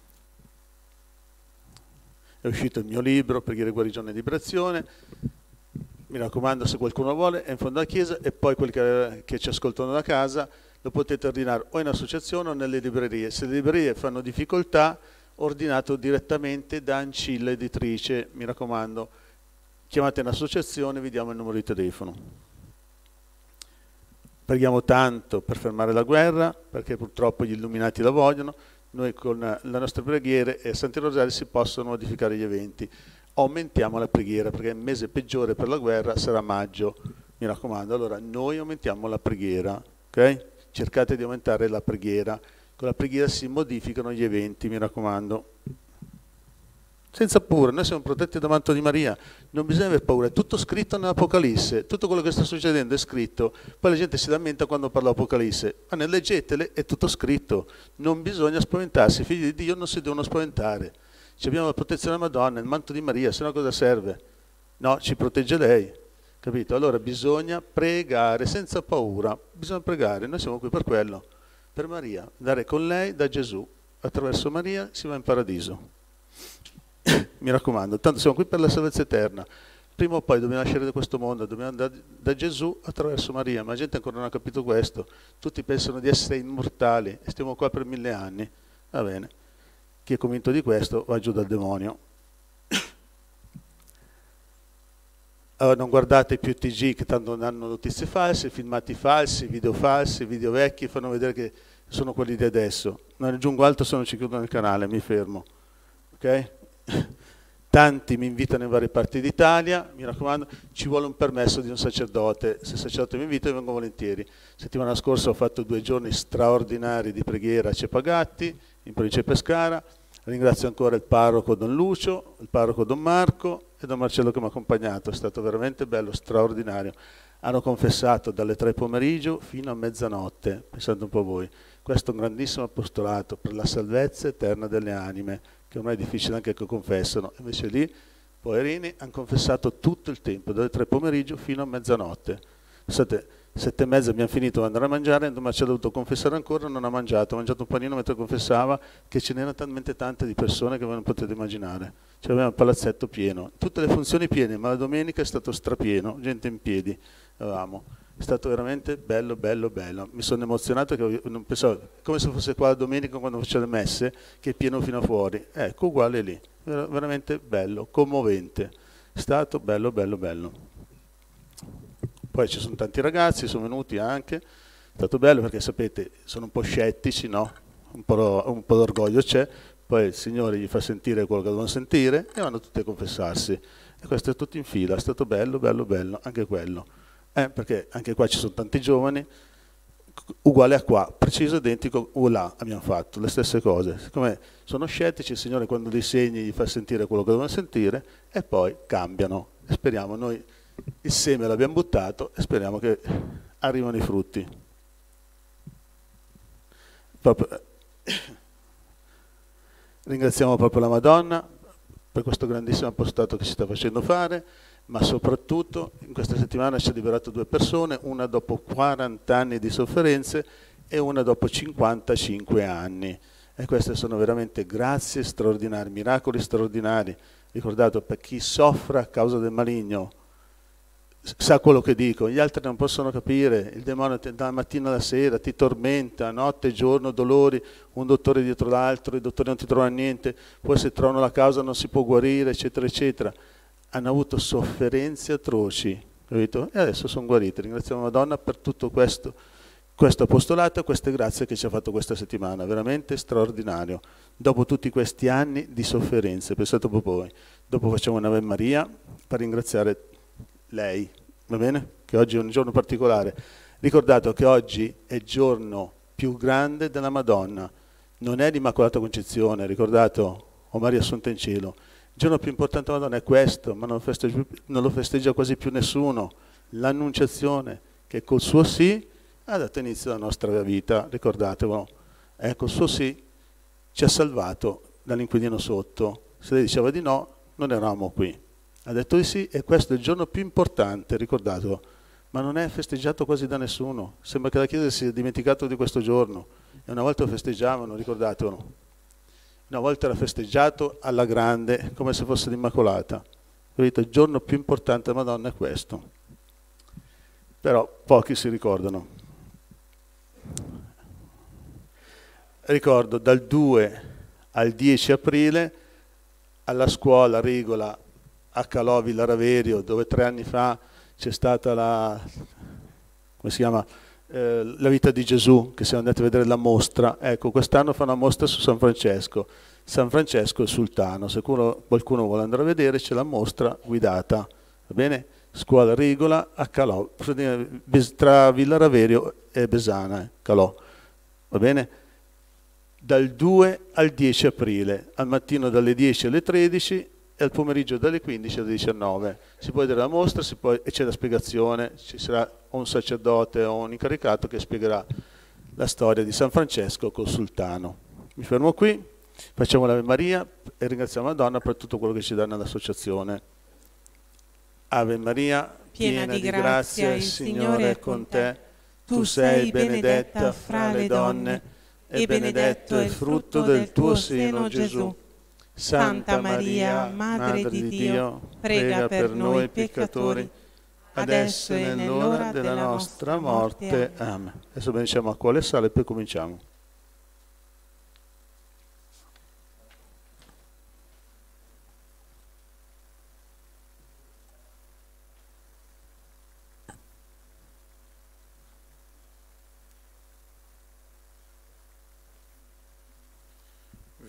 È uscito il mio libro, Preghiere, Guarigione e Liberazione. Mi raccomando, se qualcuno vuole, è in fondo alla chiesa, e poi quelli che, che ci ascoltano da casa lo potete ordinare o in associazione o nelle librerie. Se le librerie fanno difficoltà, ordinato direttamente da Ancilla Editrice, mi raccomando, chiamate un'associazione, vi diamo il numero di telefono. Preghiamo tanto per fermare la guerra, perché purtroppo gli illuminati la vogliono. Noi con le nostre preghiere e Santi Rosari si possono modificare gli eventi. Aumentiamo la preghiera, perché il mese peggiore per la guerra sarà maggio, mi raccomando. Allora noi aumentiamo la preghiera, ok? Cercate di aumentare la preghiera. Con la preghiera si modificano gli eventi, mi raccomando. Senza paura, noi siamo protetti dal manto di Maria, non bisogna avere paura, è tutto scritto nell'Apocalisse, tutto quello che sta succedendo è scritto, poi la gente si lamenta quando parla Apocalisse, ma ne leggetele, è tutto scritto, non bisogna spaventarsi, i figli di Dio non si devono spaventare, ci abbiamo la protezione della Madonna, il manto di Maria, se no cosa serve? No, ci protegge lei, capito? Allora bisogna pregare senza paura, bisogna pregare, noi siamo qui per quello, per Maria, andare con lei da Gesù, attraverso Maria si va in paradiso. Mi raccomando, tanto siamo qui per la salvezza eterna, prima o poi dobbiamo lasciare da questo mondo, dobbiamo andare da Gesù attraverso Maria, ma la gente ancora non ha capito questo, tutti pensano di essere immortali e stiamo qua per mille anni, va bene, chi è convinto di questo va giù dal demonio. Allora, non guardate più T G che tanto danno notizie false, filmati falsi, video falsi, video vecchi, fanno vedere che sono quelli di adesso. Non aggiungo altro se non ci chiudono il canale, mi fermo. Ok? Tanti mi invitano in varie parti d'Italia, mi raccomando, ci vuole un permesso di un sacerdote. Se il sacerdote mi invita io vengo volentieri. Settimana scorsa ho fatto due giorni straordinari di preghiera a Cepagatti, in provincia di Pescara. Ringrazio ancora il parroco Don Lucio, il parroco Don Marco e Don Marcello che mi ha accompagnato. È stato veramente bello, straordinario. Hanno confessato dalle tre pomeriggio fino a mezzanotte, pensate un po' voi. Questo è un grandissimo apostolato per la salvezza eterna delle anime, che ormai è difficile anche che confessano. Invece lì, poverini, hanno confessato tutto il tempo, dalle tre pomeriggio fino a mezzanotte. Pensate, sette e mezza abbiamo finito di andare a mangiare, Don Marcello ha dovuto confessare ancora, non ha mangiato, ha mangiato un panino mentre confessava, che ce n'erano talmente tante di persone che voi non potete immaginare. Cioè avevamo il palazzetto pieno, tutte le funzioni piene, ma la domenica è stato strapieno, gente in piedi avevamo. È stato veramente bello, bello, bello. Mi sono emozionato che non pensavo, come se fosse qua la domenica quando faccio le messe, che è pieno fino a fuori. Ecco, uguale lì, Ver- veramente bello, commovente. È stato bello, bello, bello. Poi ci sono tanti ragazzi, sono venuti anche, è stato bello perché sapete, sono un po' scettici, no? Un po', un po' d'orgoglio c'è, poi il Signore gli fa sentire quello che devono sentire e vanno tutti a confessarsi. E questo è tutto in fila, è stato bello, bello, bello, anche quello. Eh, perché anche qua ci sono tanti giovani, uguale a qua, preciso identico, o là abbiamo fatto le stesse cose. Siccome sono scettici, il Signore quando li segni gli fa sentire quello che devono sentire e poi cambiano. E speriamo, noi il seme l'abbiamo buttato e speriamo che arrivano i frutti. Proprio, ringraziamo proprio la Madonna per questo grandissimo apostolato che ci sta facendo fare, ma soprattutto in questa settimana ci ha liberato due persone, una dopo quaranta anni di sofferenze e una dopo cinquantacinque anni. E queste sono veramente grazie straordinarie, miracoli straordinari. Ricordate, per chi soffre a causa del maligno, sa quello che dico, gli altri non possono capire, il demonio dalla mattina alla sera ti tormenta, notte e giorno, dolori, un dottore dietro l'altro, i dottori non ti trovano niente, poi se trovano la causa non si può guarire, eccetera, eccetera. Hanno avuto sofferenze atroci, capito? E adesso sono guariti. Ringraziamo la Madonna per tutto questo, questo apostolato e queste grazie che ci ha fatto questa settimana, veramente straordinario. Dopo tutti questi anni di sofferenze, pensate un po' voi. Dopo facciamo un'Ave Maria per ringraziare lei, va bene? Che oggi è un giorno particolare. Ricordate che oggi è il giorno più grande della Madonna, non è l'Immacolata Concezione, ricordate, o Maria Assunta in cielo. Il giorno più importante della Madonna è questo, ma non lo festeggia, non lo festeggia quasi più nessuno, l'Annunciazione, che col suo sì ha dato inizio alla nostra vita, ricordatevelo. Ecco, il suo sì ci ha salvato dall'inquilino sotto, se lei diceva di no, non eravamo qui. Ha detto di sì e questo è il giorno più importante, ricordatelo, ma non è festeggiato quasi da nessuno. Sembra che la Chiesa si sia dimenticato di questo giorno. E una volta lo festeggiavano, ricordatelo. Una volta era festeggiato alla grande, come se fosse l'Immacolata. Capito? Il giorno più importante della Madonna è questo. Però pochi si ricordano. Ricordo dal due al dieci aprile alla scuola Rigola a Calò Villa Raverio, dove tre anni fa c'è stata la, come si chiama, eh, la vita di Gesù, che siamo andati a vedere la mostra. Ecco, quest'anno fa una mostra su San Francesco. San Francesco il Sultano, se qualcuno vuole andare a vedere c'è la mostra guidata, va bene? Scuola Rigola a Calò, tra Villa Raverio e Besana, eh, Calò, va bene? Dal due al dieci aprile, al mattino dalle dieci alle tredici e al pomeriggio dalle quindici alle diciannove. Si può vedere la mostra si può, e c'è la spiegazione, ci sarà un sacerdote o un incaricato che spiegherà la storia di San Francesco col Sultano. Mi fermo qui, facciamo l'Ave Maria e ringraziamo la Madonna per tutto quello che ci dà nell'associazione. Ave Maria, piena, piena di di grazia, grazia, il Signore è con te. Tu sei benedetta fra le donne e benedetto è il frutto del tuo seno, Gesù. Santa Maria, Madre di Dio, prega per noi peccatori, adesso e nell'ora della nostra morte. Amen. Adesso benediciamo a cuore e sale e poi cominciamo.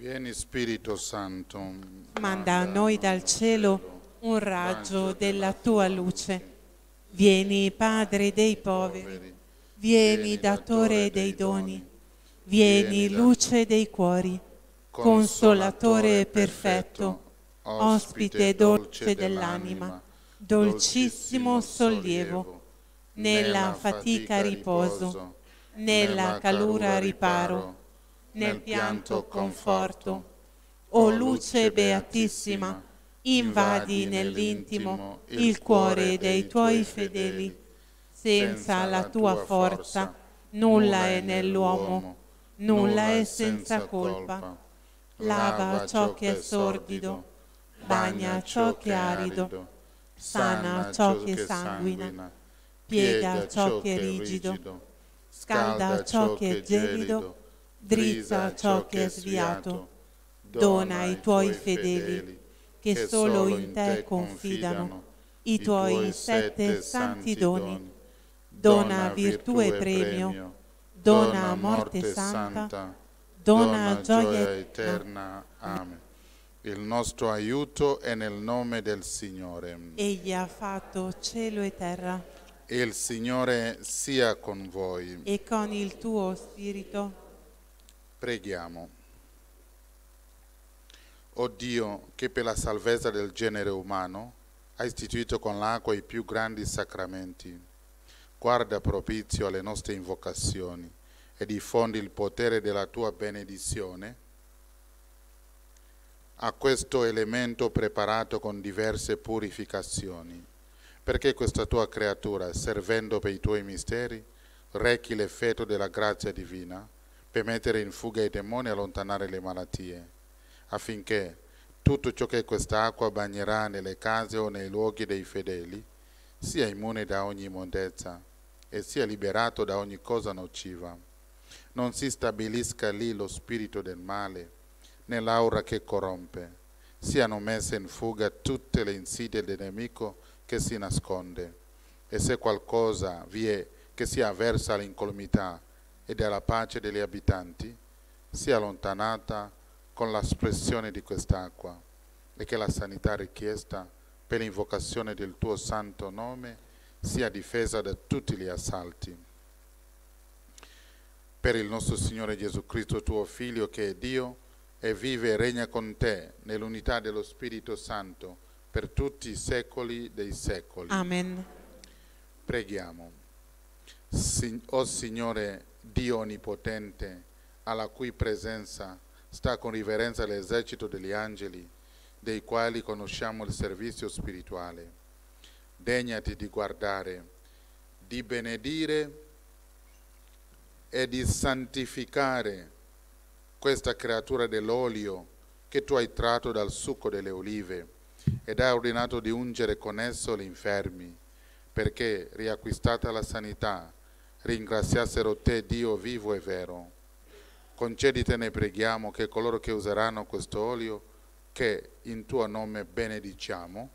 Vieni Spirito Santo, Manda a noi dal cielo un raggio della tua luce. Vieni Padre dei poveri, vieni Datore dei doni, vieni Luce dei cuori, Consolatore perfetto, Ospite dolce dell'anima, dolcissimo sollievo, nella fatica riposo, nella calura riparo, nel pianto conforto. O luce beatissima, invadi nell'intimo il cuore dei tuoi fedeli. Senza la tua forza nulla è nell'uomo, nulla è senza colpa. Lava ciò che è sordido, bagna ciò che è arido, sana ciò che sanguina, piega ciò che è rigido, scalda ciò che è gelido, drizza ciò che è sviato. Dona ai tuoi fedeli, che solo in te confidano, i tuoi sette santi doni. Dona virtù e premio, dona morte santa, dona gioia eterna. Amen. Il nostro aiuto è nel nome del Signore. Egli ha fatto cielo e terra. Il Signore sia con voi. E con il tuo spirito. Preghiamo. O Dio, che per la salvezza del genere umano ha istituito con l'acqua i più grandi sacramenti, guarda propizio alle nostre invocazioni e diffondi il potere della tua benedizione a questo elemento preparato con diverse purificazioni, perché questa tua creatura, servendo per i tuoi misteri, rechi l'effetto della grazia divina per mettere in fuga i demoni e allontanare le malattie, affinché tutto ciò che quest'acqua bagnerà nelle case o nei luoghi dei fedeli sia immune da ogni immondezza e sia liberato da ogni cosa nociva. Non si stabilisca lì lo spirito del male, né l'aura che corrompe. Siano messe in fuga tutte le insidie del nemico che si nasconde, e se qualcosa vi è che sia avversa all'incolumità e alla pace degli abitanti, sia allontanata con l'espressione di quest'acqua, e che la sanità richiesta per l'invocazione del tuo santo nome sia difesa da tutti gli assalti. Per il nostro Signore Gesù Cristo, tuo Figlio, che è Dio, e vive e regna con te nell'unità dello Spirito Santo per tutti i secoli dei secoli. Amen. Preghiamo. Sig- o Signore Dio Onnipotente, alla cui presenza sta con riverenza l'esercito degli angeli, dei quali conosciamo il servizio spirituale, degnati di guardare, di benedire e di santificare questa creatura dell'olio che tu hai tratto dal succo delle olive ed hai ordinato di ungere con esso gli infermi, perché, riacquistata la sanità, ringraziassero te, Dio vivo e vero. Conceditene, preghiamo, che coloro che useranno questo olio, che in tuo nome benediciamo,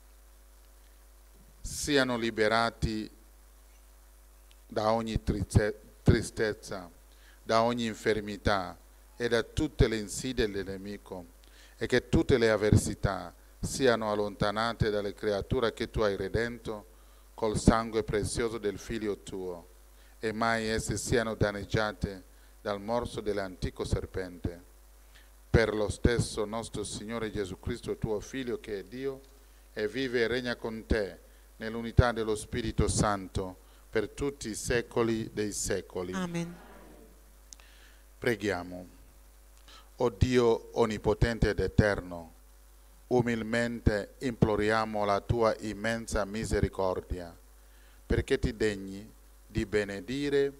siano liberati da ogni tristezza, da ogni infermità e da tutte le insidie del nemico, e che tutte le avversità siano allontanate dalle creature che tu hai redento col sangue prezioso del Figlio tuo, e mai esse siano danneggiate dal morso dell'antico serpente. Per lo stesso nostro Signore Gesù Cristo, tuo Figlio, che è Dio, e vive e regna con te nell'unità dello Spirito Santo per tutti i secoli dei secoli. Amen. Preghiamo. O Dio onnipotente ed eterno, umilmente imploriamo la tua immensa misericordia, perché ti degni di benedire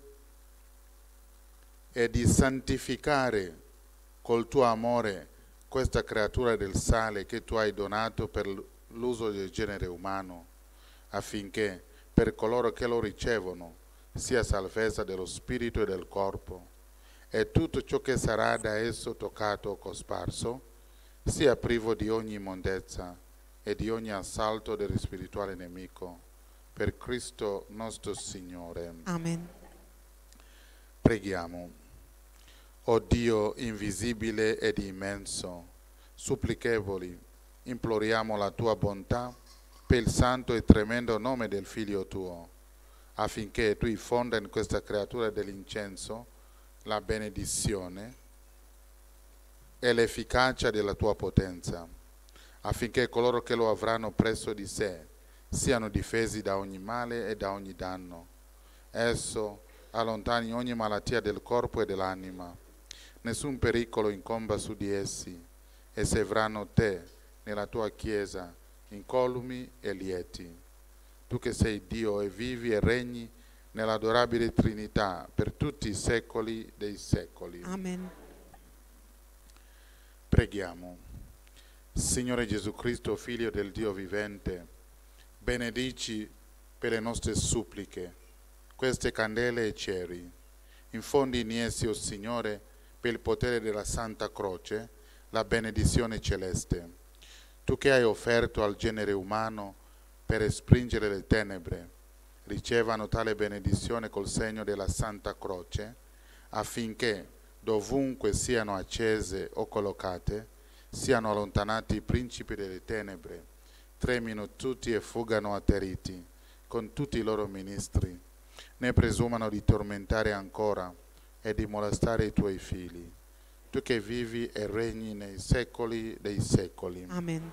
e di santificare col tuo amore questa creatura del sale che tu hai donato per l'uso del genere umano, affinché per coloro che lo ricevono sia salvezza dello spirito e del corpo, e tutto ciò che sarà da esso toccato o cosparso sia privo di ogni immondezza e di ogni assalto del spirituale nemico, per Cristo nostro Signore. Amen. Preghiamo. O Dio invisibile ed immenso, supplichevoli, imploriamo la tua bontà per il santo e tremendo nome del Figlio tuo, affinché tu infonda in questa creatura dell'incenso la benedizione e l'efficacia della tua potenza, affinché coloro che lo avranno presso di sé siano difesi da ogni male e da ogni danno. Esso allontani ogni malattia del corpo e dell'anima. Nessun pericolo incomba su di essi e serviranno te nella tua Chiesa incolumi e lieti. Tu che sei Dio e vivi e regni nell'adorabile Trinità per tutti i secoli dei secoli. Amen. Preghiamo. Signore Gesù Cristo, Figlio del Dio vivente, benedici per le nostre suppliche queste candele e ceri. Infondi in essi, o Signore, per il potere della Santa Croce, la benedizione celeste. Tu che hai offerto al genere umano per espringere le tenebre, ricevano tale benedizione col segno della Santa Croce, affinché, dovunque siano accese o collocate, siano allontanati i principi delle tenebre, tremino tutti e fuggano atterriti, con tutti i loro ministri, ne presumano di tormentare ancora e di molestare i tuoi figli, tu che vivi e regni nei secoli dei secoli. Amen.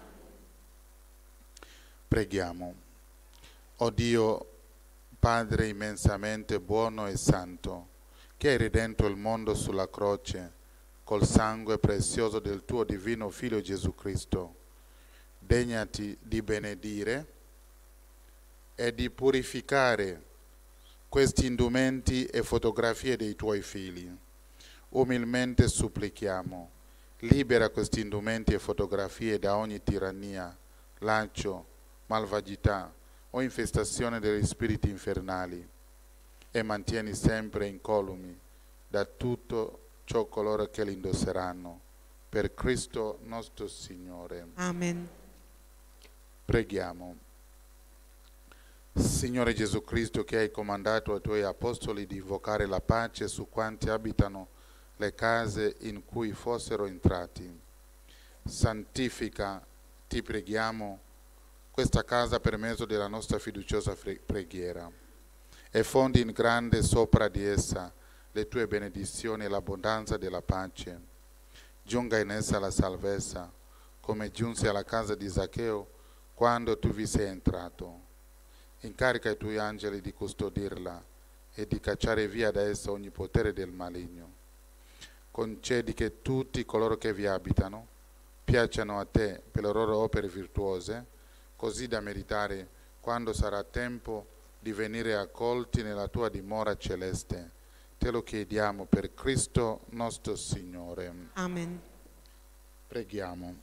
Preghiamo. O Dio, Padre immensamente buono e santo, che hai redento il mondo sulla croce col sangue prezioso del tuo divino Figlio Gesù Cristo, degnati di benedire e di purificare questi indumenti e fotografie dei tuoi figli. Umilmente supplichiamo, libera questi indumenti e fotografie da ogni tirannia, laccio, malvagità o infestazione degli spiriti infernali e mantieni sempre incolumi da tutto ciò coloro che li indosseranno. Per Cristo nostro Signore. Amen. Preghiamo. Signore Gesù Cristo, che hai comandato ai tuoi apostoli di invocare la pace su quanti abitano le case in cui fossero entrati, santifica, ti preghiamo, questa casa per mezzo della nostra fiduciosa preghiera e fondi in grande sopra di essa le tue benedizioni e l'abbondanza della pace. Giunga in essa la salvezza, come giunse alla casa di Zaccheo quando tu vi sei entrato. Incarica i tuoi angeli di custodirla e di cacciare via da essa ogni potere del maligno. Concedi che tutti coloro che vi abitano piacciono a te per le loro opere virtuose, così da meritare, quando sarà tempo, di venire accolti nella tua dimora celeste. Te lo chiediamo per Cristo nostro Signore. Amen. Preghiamo.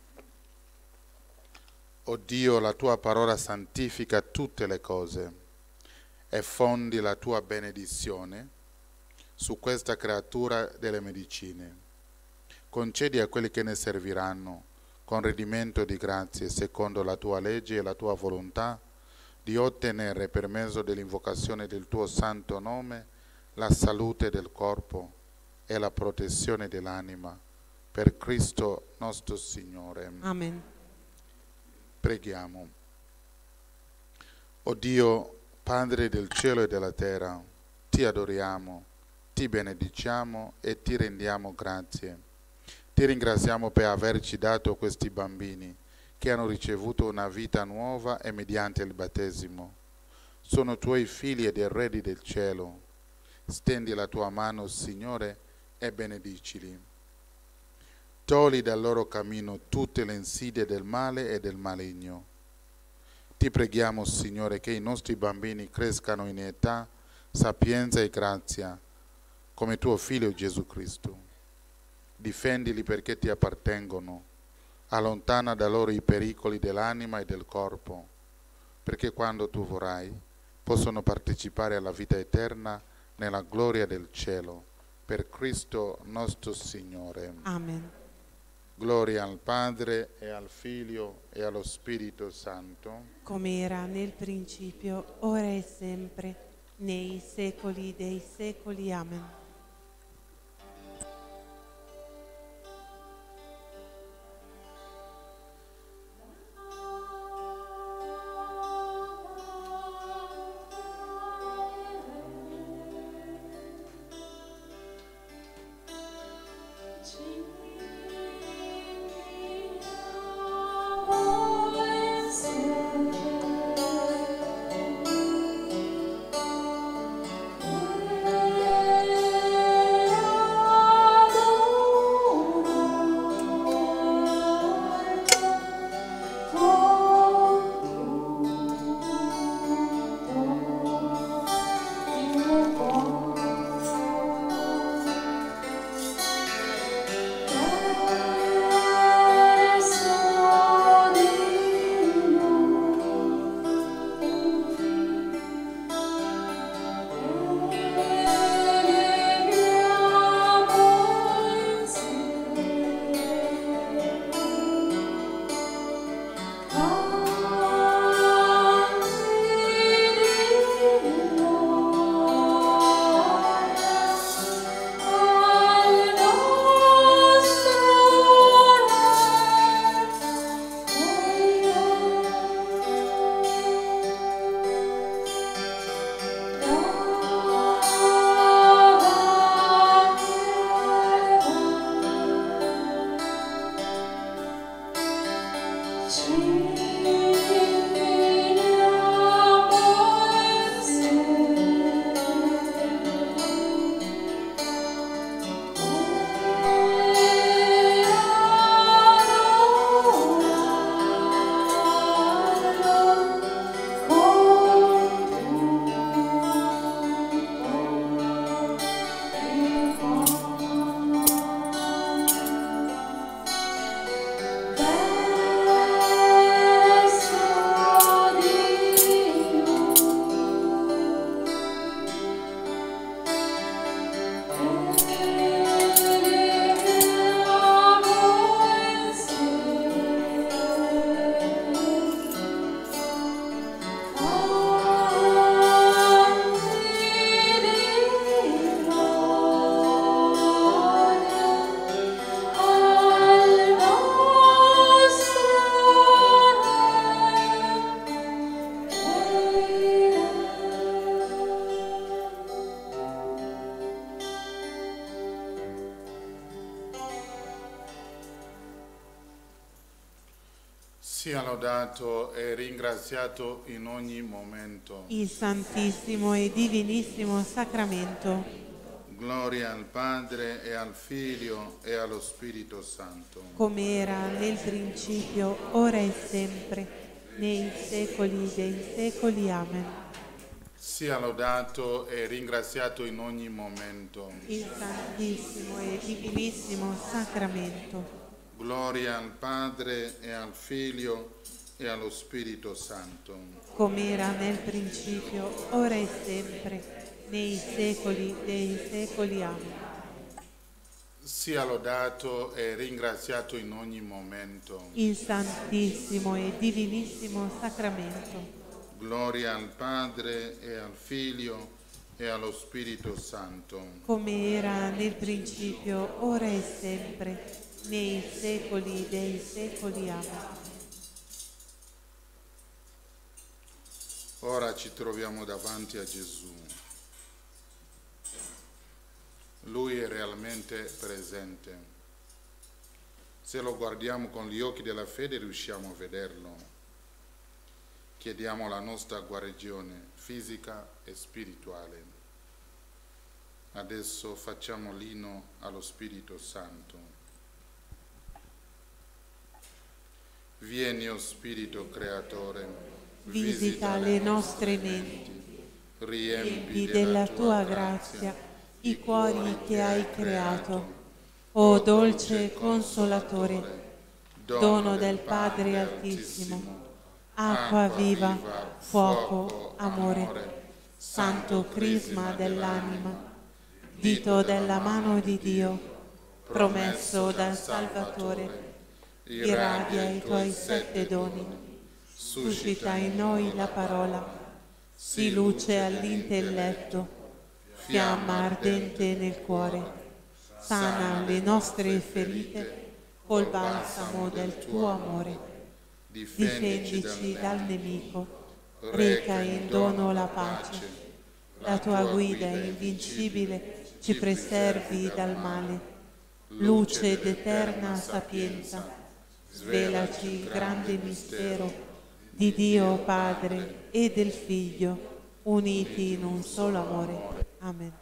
O Dio, la tua parola santifica tutte le cose e fondi la tua benedizione su questa creatura delle medicine. Concedi a quelli che ne serviranno, con redimento di grazie, secondo la tua legge e la tua volontà, di ottenere per mezzo dell'invocazione del tuo santo nome la salute del corpo e la protezione dell'anima. Per Cristo nostro Signore. Amen. Preghiamo. O Dio, Padre del cielo e della terra, ti adoriamo, ti benediciamo e ti rendiamo grazie. Ti ringraziamo per averci dato questi bambini che hanno ricevuto una vita nuova e mediante il battesimo. Sono tuoi figli ed eredi del cielo. Stendi la tua mano, Signore, e benedicili. Togli dal loro cammino tutte le insidie del male e del maligno. Ti preghiamo, Signore, che i nostri bambini crescano in età, sapienza e grazia, come tuo Figlio Gesù Cristo. Difendili perché ti appartengono, allontana da loro i pericoli dell'anima e del corpo, perché quando tu vorrai possono partecipare alla vita eterna nella gloria del cielo. Per Cristo nostro Signore. Amen. Gloria al Padre e al Figlio e allo Spirito Santo. Come era nel principio, ora e sempre, nei secoli dei secoli. Amen. Sia lodato e ringraziato in ogni momento. Il Santissimo e Divinissimo Sacramento. Gloria al Padre e al Figlio e allo Spirito Santo. Come era nel principio, ora e sempre, nei secoli dei secoli. Amen. Sia lodato e ringraziato in ogni momento. Il Santissimo e Divinissimo Sacramento. Gloria al Padre e al Figlio e allo Spirito Santo. Come era nel principio, ora e sempre, nei secoli dei secoli. Amen. Sia lodato e ringraziato in ogni momento. Il Santissimo e Divinissimo Sacramento. Gloria al Padre e al Figlio e allo Spirito Santo. Come era nel principio, ora e sempre, nei secoli dei secoli. Amen. Ora ci troviamo davanti a Gesù. Lui è realmente presente. Se lo guardiamo con gli occhi della fede riusciamo a vederlo. Chiediamo la nostra guarigione fisica e spirituale. Adesso facciamo l'inno allo Spirito Santo. Vieni, o Spirito Creatore, visita le nostre menti, riempi della tua grazia i cuori che hai creato. O dolce Consolatore, dono del Padre Altissimo, acqua viva, fuoco, amore, santo crisma dell'anima, dito della mano di Dio, promesso dal Salvatore, irradia i tuoi sette doni, suscita in noi la parola, sii luce all'intelletto, fiamma ardente nel cuore, sana le nostre ferite col balsamo del tuo amore. Difendici dal nemico, reca in dono la pace, la tua guida invincibile ci preservi dal male. luce d'eterna sapienza, svelaci il grande mistero di Dio Padre e del Figlio, uniti in un solo amore. Amen.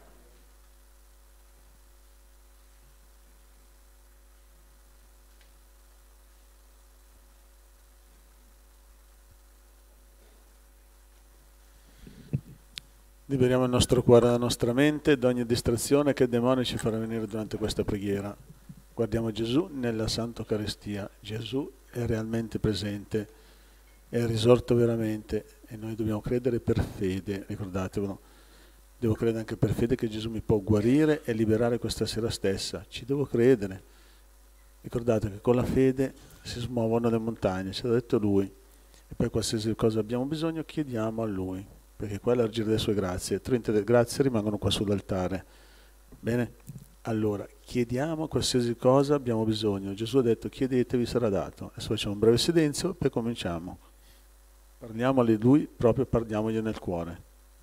Liberiamo il nostro cuore e la nostra mente da ogni distrazione che il demonio ci farà venire durante questa preghiera. Guardiamo Gesù nella Santa Eucaristia. Gesù è realmente presente, è risorto veramente e noi dobbiamo credere per fede, ricordatevelo. Devo credere anche per fede che Gesù mi può guarire e liberare questa sera stessa. Ci devo credere. Ricordate che con la fede si smuovono le montagne, ce l'ha detto Lui. E poi qualsiasi cosa abbiamo bisogno chiediamo a Lui, perché qua è l'agire delle sue grazie. trenta grazie rimangono qua sull'altare. Bene? Allora, chiediamo qualsiasi cosa abbiamo bisogno. Gesù ha detto chiedete vi sarà dato. Adesso facciamo un breve silenzio, poi cominciamo. Parliamo a Lui, proprio parliamogli nel cuore.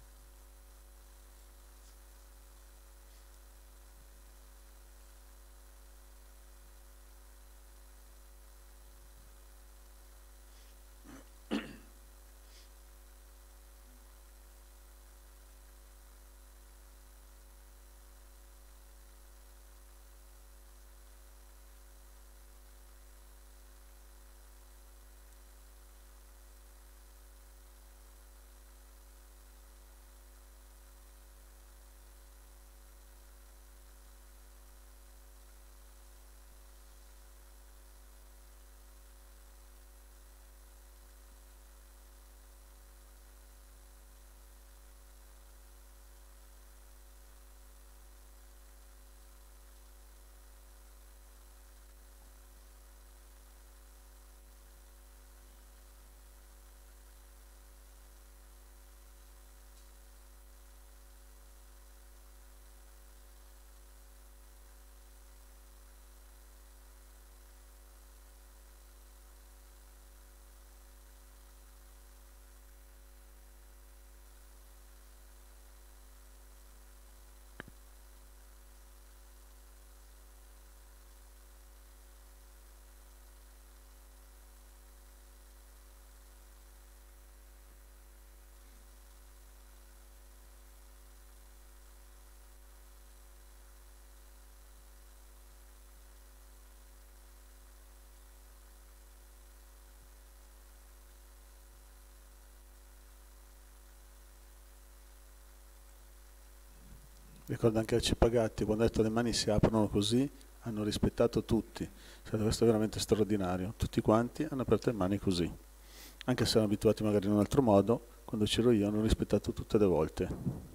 Ricordo anche a Cepagatti, quando ha detto le mani si aprono così, hanno rispettato tutti. Cioè, questo è veramente straordinario. Tutti quanti hanno aperto le mani così. Anche se erano abituati magari in un altro modo, quando c'ero io hanno rispettato tutte le volte.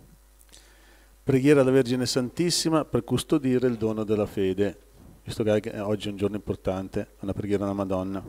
Preghiera alla Vergine Santissima per custodire il dono della fede. Visto che oggi è un giorno importante, una preghiera alla Madonna.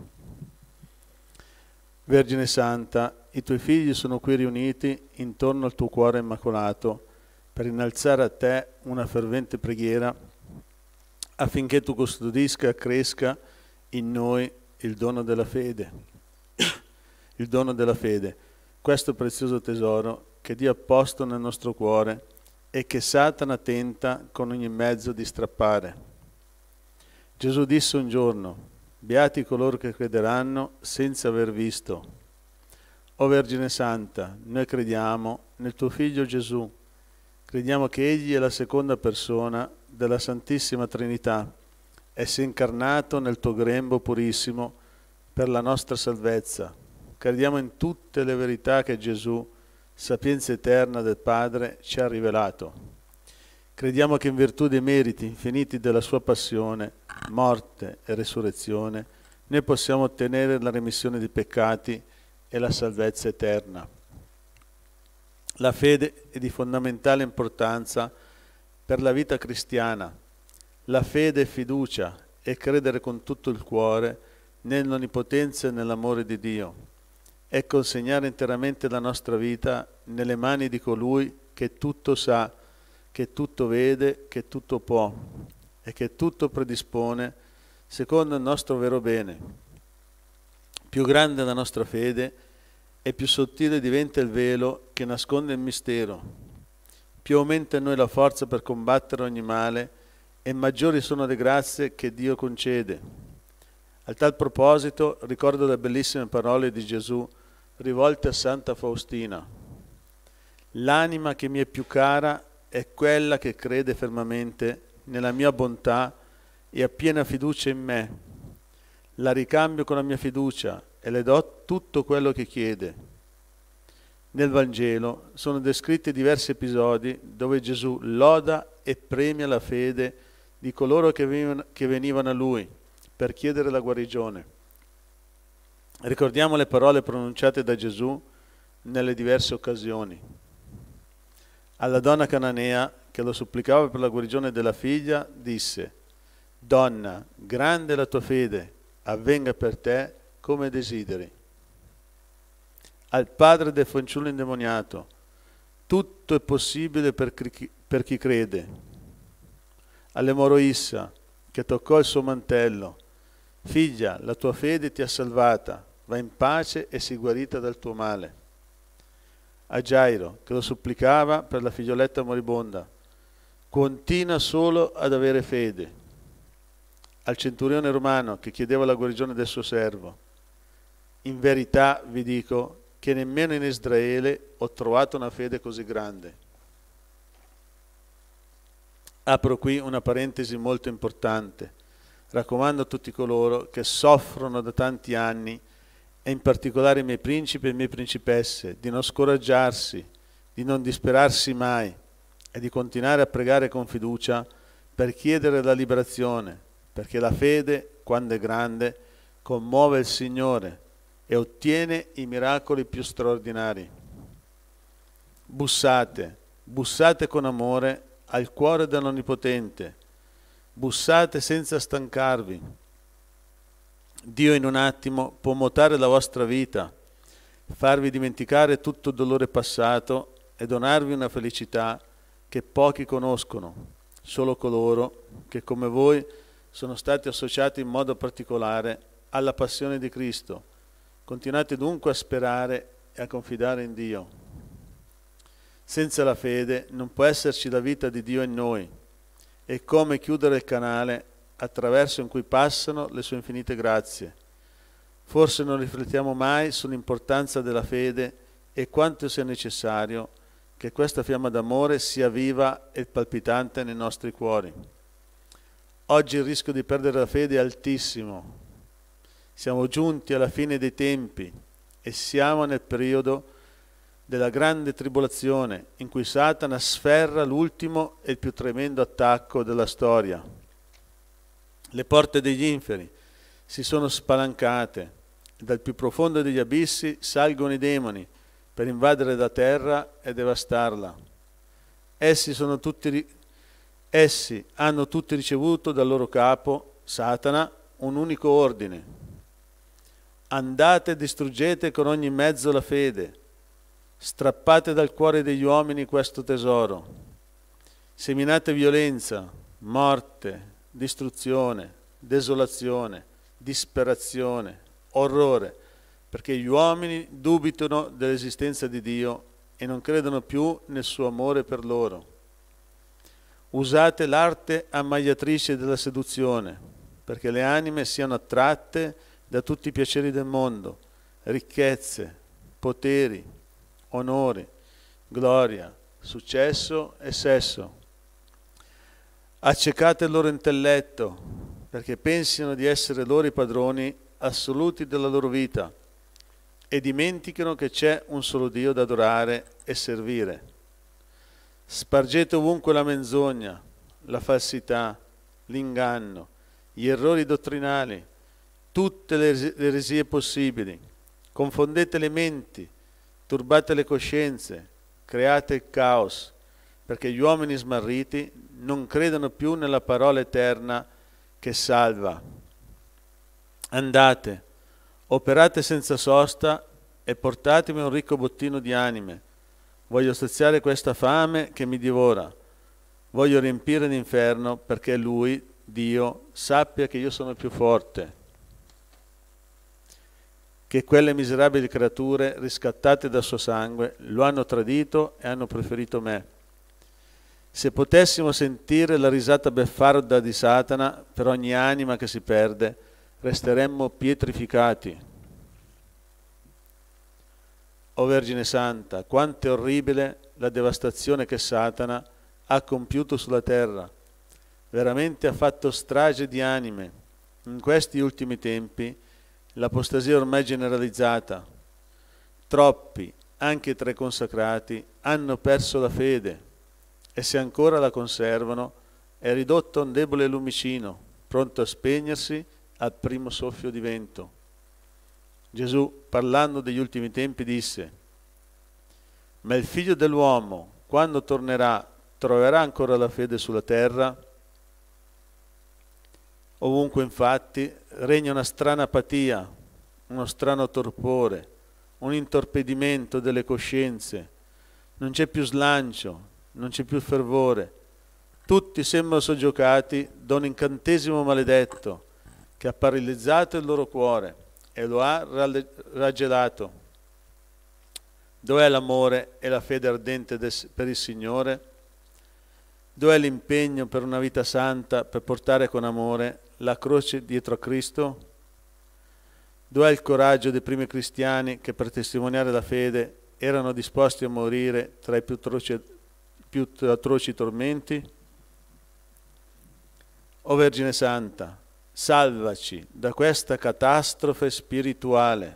Vergine Santa, i tuoi figli sono qui riuniti intorno al tuo cuore immacolato, per innalzare a te una fervente preghiera affinché tu custodisca e cresca in noi il dono della fede. Il dono della fede, questo prezioso tesoro che Dio ha posto nel nostro cuore e che Satana tenta con ogni mezzo di strappare. Gesù disse un giorno, beati coloro che crederanno senza aver visto. O Vergine Santa, noi crediamo nel tuo Figlio Gesù. Crediamo che Egli è la seconda persona della Santissima Trinità e si è incarnato nel tuo grembo purissimo per la nostra salvezza. Crediamo in tutte le verità che Gesù, sapienza eterna del Padre, ci ha rivelato. Crediamo che in virtù dei meriti infiniti della sua passione, morte e resurrezione, noi possiamo ottenere la remissione dei peccati e la salvezza eterna. La fede è di fondamentale importanza per la vita cristiana. La fede è fiducia e credere con tutto il cuore nell'onnipotenza e nell'amore di Dio. È consegnare interamente la nostra vita nelle mani di colui che tutto sa, che tutto vede, che tutto può e che tutto predispone secondo il nostro vero bene. Più grande è la nostra fede e più sottile diventa il velo che nasconde il mistero. Più aumenta in noi la forza per combattere ogni male e maggiori sono le grazie che Dio concede. A tal proposito ricordo le bellissime parole di Gesù rivolte a Santa Faustina. L'anima che mi è più cara è quella che crede fermamente nella mia bontà e ha piena fiducia in me. La ricambio con la mia fiducia e le do tutto quello che chiede. Nel Vangelo sono descritti diversi episodi dove Gesù loda e premia la fede di coloro che venivano, che venivano a Lui per chiedere la guarigione. Ricordiamo le parole pronunciate da Gesù nelle diverse occasioni. Alla donna cananea che lo supplicava per la guarigione della figlia, disse: «Donna, grande è la tua fede, avvenga per te come desideri». Al padre del fanciullo indemoniato: «Tutto è possibile per chi, per chi crede». All'emoroissa che toccò il suo mantello: «Figlia, la tua fede ti ha salvata, va in pace e sii guarita dal tuo male». A Gairo che lo supplicava per la figlioletta moribonda: «Continua solo ad avere fede». Al centurione romano che chiedeva la guarigione del suo servo: «In verità vi dico che nemmeno in Israele ho trovato una fede così grande». Apro qui una parentesi molto importante. Raccomando a tutti coloro che soffrono da tanti anni, e in particolare i miei principi e le mie principesse, di non scoraggiarsi, di non disperarsi mai e di continuare a pregare con fiducia per chiedere la liberazione, perché la fede, quando è grande, commuove il Signore e ottiene i miracoli più straordinari. Bussate, bussate con amore al cuore dell'Onnipotente, bussate senza stancarvi. Dio in un attimo può mutare la vostra vita, farvi dimenticare tutto il dolore passato e donarvi una felicità che pochi conoscono, solo coloro che come voi sono stati associati in modo particolare alla passione di Cristo. Continuate dunque a sperare e a confidare in Dio. Senza la fede non può esserci la vita di Dio in noi. È come chiudere il canale attraverso in cui passano le sue infinite grazie. Forse non riflettiamo mai sull'importanza della fede e quanto sia necessario che questa fiamma d'amore sia viva e palpitante nei nostri cuori. Oggi il rischio di perdere la fede è altissimo. Siamo giunti alla fine dei tempi e siamo nel periodo della grande tribolazione in cui Satana sferra l'ultimo e il più tremendo attacco della storia. Le porte degli inferi si sono spalancate e dal più profondo degli abissi salgono i demoni per invadere la terra e devastarla. Essi, sono tutti, essi hanno tutti ricevuto dal loro capo, Satana, un unico ordine: andate e distruggete con ogni mezzo la fede, strappate dal cuore degli uomini questo tesoro, seminate violenza, morte, distruzione, desolazione, disperazione, orrore, perché gli uomini dubitano dell'esistenza di Dio e non credono più nel suo amore per loro. Usate l'arte ammaliatrice della seduzione, perché le anime siano attratte da tutti i piaceri del mondo, ricchezze, poteri, onore, gloria, successo e sesso. Accecate il loro intelletto, perché pensino di essere loro i padroni assoluti della loro vita e dimenticano che c'è un solo Dio da adorare e servire. Spargete ovunque la menzogna, la falsità, l'inganno, gli errori dottrinali, tutte le eresie possibili. Confondete le menti, turbate le coscienze, create il caos, perché gli uomini smarriti non credono più nella parola eterna che salva. Andate, operate senza sosta e portatemi un ricco bottino di anime. Voglio saziare questa fame che mi divora. Voglio riempire l'inferno perché Lui, Dio, sappia che io sono il più forte. Che quelle miserabili creature, riscattate dal suo sangue, lo hanno tradito e hanno preferito me. Se potessimo sentire la risata beffarda di Satana per ogni anima che si perde, resteremmo pietrificati. O Vergine Santa, quanto è orribile la devastazione che Satana ha compiuto sulla terra. Veramente ha fatto strage di anime. In questi ultimi tempi l'apostasia è ormai generalizzata. Troppi, anche tra i consacrati, hanno perso la fede e se ancora la conservano è ridotto a un debole lumicino, pronto a spegnersi al primo soffio di vento. Gesù, parlando degli ultimi tempi, disse: ma il Figlio dell'uomo, quando tornerà, troverà ancora la fede sulla terra? Ovunque infatti regna una strana apatia, uno strano torpore, un intorpidimento delle coscienze. Non c'è più slancio, non c'è più fervore. Tutti sembrano soggiocati da un incantesimo maledetto che ha paralizzato il loro cuore e lo ha raggelato. Dov'è l'amore e la fede ardente per il Signore? Dov'è l'impegno per una vita santa, per portare con amore la croce dietro a Cristo? Dov'è il coraggio dei primi cristiani che per testimoniare la fede erano disposti a morire tra i più atroci, più atroci tormenti? O Vergine Santa, salvaci da questa catastrofe spirituale.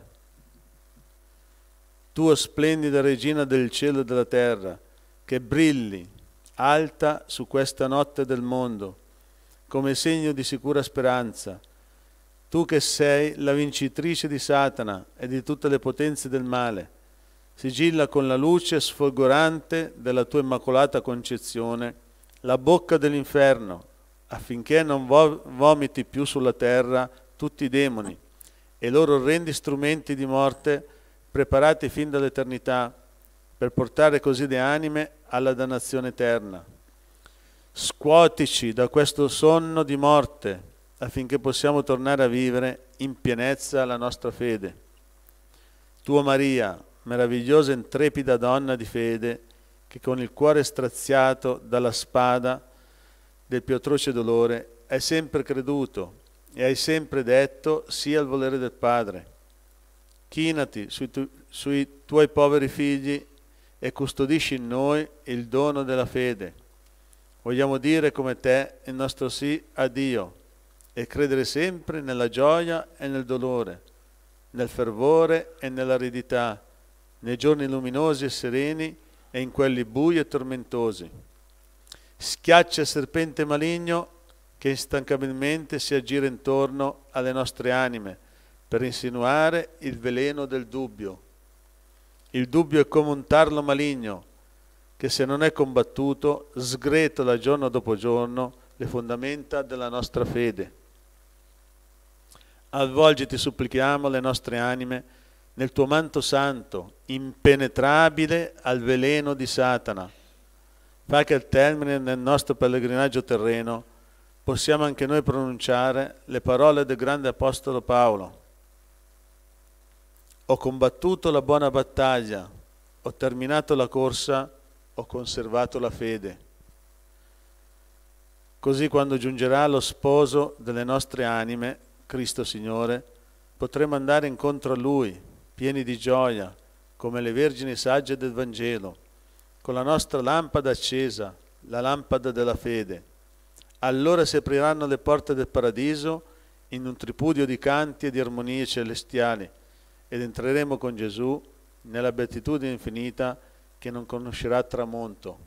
Tu, splendida Regina del cielo e della terra, che brilli alta su questa notte del mondo, come segno di sicura speranza, tu che sei la vincitrice di Satana e di tutte le potenze del male, sigilla con la luce sfolgorante della tua immacolata concezione la bocca dell'inferno, affinché non vo- vomiti più sulla terra tutti i demoni e i loro orrendi strumenti di morte preparati fin dall'eternità per portare così le anime alla dannazione eterna. Scuotici da questo sonno di morte affinché possiamo tornare a vivere in pienezza la nostra fede. Tua Maria, meravigliosa e intrepida donna di fede, che con il cuore straziato dalla spada del più atroce dolore hai sempre creduto e hai sempre detto sì al volere del Padre. Chinati sui, tu- sui tuoi poveri figli e custodisci in noi il dono della fede. Vogliamo dire come te il nostro sì a Dio e credere sempre nella gioia e nel dolore, nel fervore e nell'aridità, nei giorni luminosi e sereni e in quelli bui e tormentosi. Schiaccia il serpente maligno che instancabilmente si aggira intorno alle nostre anime per insinuare il veleno del dubbio. Il dubbio è come un tarlo maligno che, se non è combattuto, sgretola giorno dopo giorno le fondamenta della nostra fede. Avvolgiti, supplichiamo, le nostre anime nel tuo manto santo, impenetrabile al veleno di Satana. Fa che al termine del nostro pellegrinaggio terreno possiamo anche noi pronunciare le parole del grande apostolo Paolo. Ho combattuto la buona battaglia, ho terminato la corsa, ho conservato la fede. Così, quando giungerà lo sposo delle nostre anime, Cristo Signore, potremo andare incontro a Lui, pieni di gioia, come le vergini sagge del Vangelo, con la nostra lampada accesa, la lampada della fede. Allora si apriranno le porte del paradiso in un tripudio di canti e di armonie celestiali, ed entreremo con Gesù nella beatitudine infinita che non conoscerà tramonto.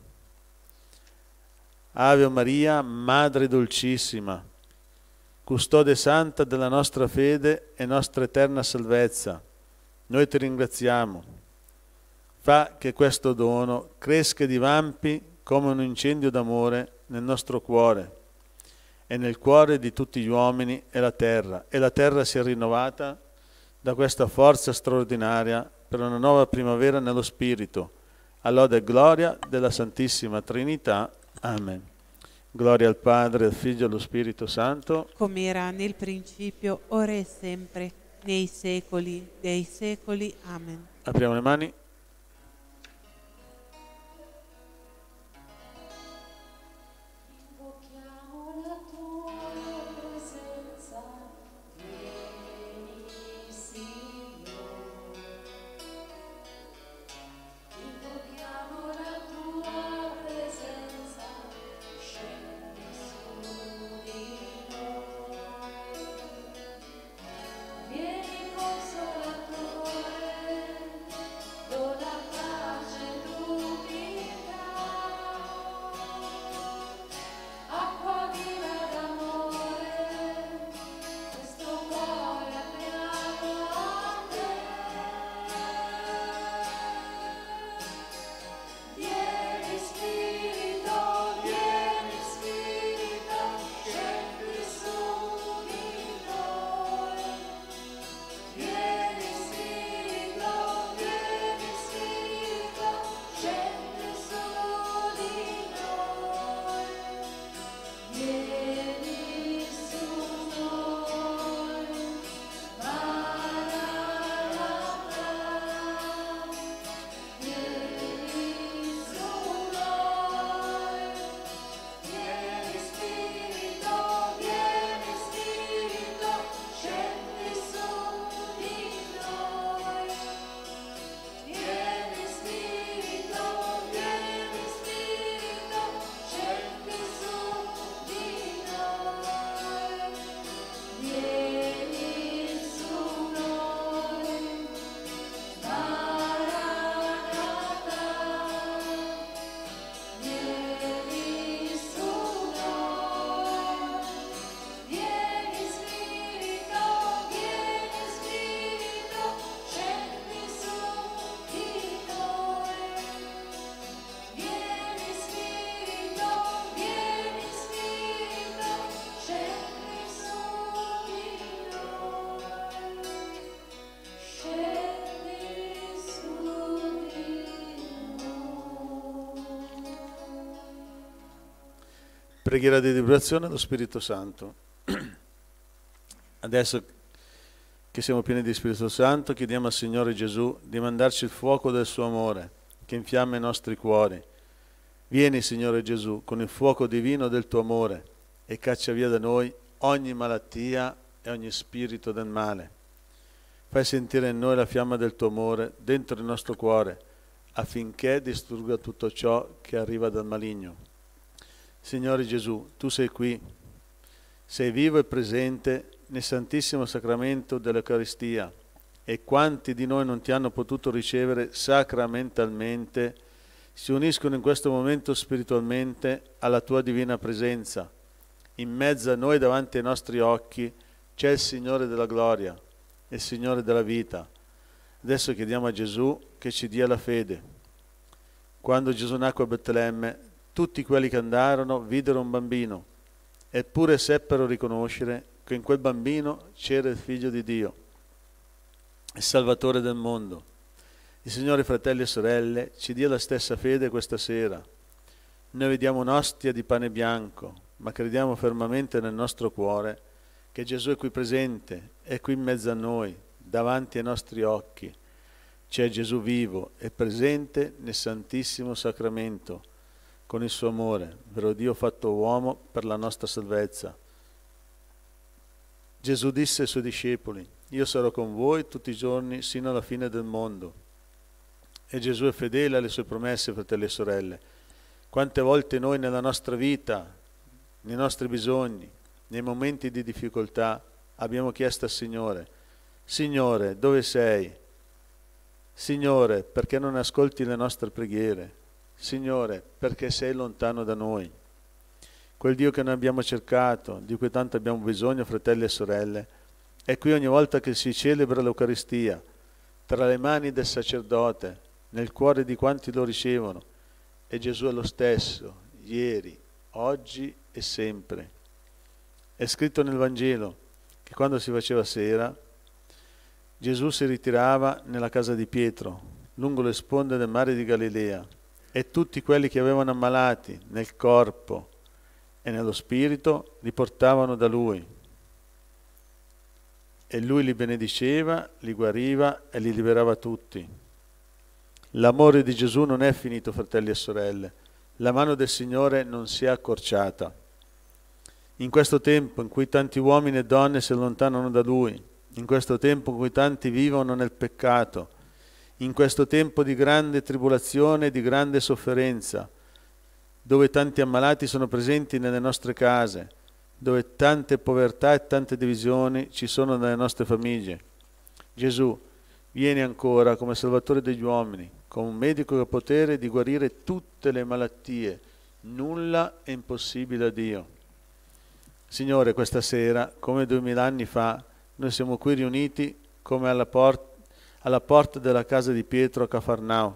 Ave Maria, Madre dolcissima, custode santa della nostra fede e nostra eterna salvezza, noi ti ringraziamo. Fa che questo dono cresca e divampi come un incendio d'amore nel nostro cuore e nel cuore di tutti gli uomini e la terra, e la terra sia rinnovata da questa forza straordinaria per una nuova primavera nello Spirito, all'ode e gloria della Santissima Trinità. Amen. Gloria al Padre, al Figlio e allo Spirito Santo, come era nel principio, ora e sempre, nei secoli dei secoli. Amen. Apriamo le mani. Preghiera di liberazione dello Spirito Santo. Adesso che siamo pieni di Spirito Santo, chiediamo al Signore Gesù di mandarci il fuoco del suo amore, che infiamma i nostri cuori. Vieni, Signore Gesù, con il fuoco divino del tuo amore e caccia via da noi ogni malattia e ogni spirito del male. Fai sentire in noi la fiamma del tuo amore dentro il nostro cuore, affinché distrugga tutto ciò che arriva dal maligno. Signore Gesù, tu sei qui, sei vivo e presente nel Santissimo Sacramento dell'Eucaristia, e quanti di noi non ti hanno potuto ricevere sacramentalmente si uniscono in questo momento spiritualmente alla tua divina presenza. In mezzo a noi, davanti ai nostri occhi, c'è il Signore della gloria, il Signore della vita. Adesso chiediamo a Gesù che ci dia la fede. Quando Gesù nacque a Betlemme, tutti quelli che andarono videro un bambino, eppure seppero riconoscere che in quel bambino c'era il Figlio di Dio, il Salvatore del mondo. Il Signore, fratelli e sorelle, ci dia la stessa fede questa sera. Noi vediamo un'ostia di pane bianco, ma crediamo fermamente nel nostro cuore che Gesù è qui presente, è qui in mezzo a noi, davanti ai nostri occhi. C'è Gesù vivo e presente nel Santissimo Sacramento, con il suo amore, vero Dio fatto uomo per la nostra salvezza. Gesù disse ai suoi discepoli: io sarò con voi tutti i giorni sino alla fine del mondo. E Gesù è fedele alle sue promesse, fratelli e sorelle. Quante volte noi nella nostra vita, nei nostri bisogni, nei momenti di difficoltà, abbiamo chiesto al Signore: Signore, dove sei? Signore, perché non ascolti le nostre preghiere? Signore, perché sei lontano da noi? Quel Dio che noi abbiamo cercato, di cui tanto abbiamo bisogno, fratelli e sorelle, è qui ogni volta che si celebra l'Eucaristia, tra le mani del sacerdote, nel cuore di quanti lo ricevono. E Gesù è lo stesso, ieri, oggi e sempre. È scritto nel Vangelo che quando si faceva sera, Gesù si ritirava nella casa di Pietro, lungo le sponde del mare di Galilea, e tutti quelli che avevano ammalati nel corpo e nello spirito li portavano da lui. E lui li benediceva, li guariva e li liberava tutti. L'amore di Gesù non è finito, fratelli e sorelle. La mano del Signore non si è accorciata. In questo tempo in cui tanti uomini e donne si allontanano da Lui, in questo tempo in cui tanti vivono nel peccato, in questo tempo di grande tribolazione e di grande sofferenza, dove tanti ammalati sono presenti nelle nostre case, dove tante povertà e tante divisioni ci sono nelle nostre famiglie, Gesù, vieni ancora come Salvatore degli uomini, come un medico che ha potere di guarire tutte le malattie. Nulla è impossibile a Dio. Signore, questa sera, come duemila anni fa, noi siamo qui riuniti come alla porta alla porta della casa di Pietro a Cafarnao.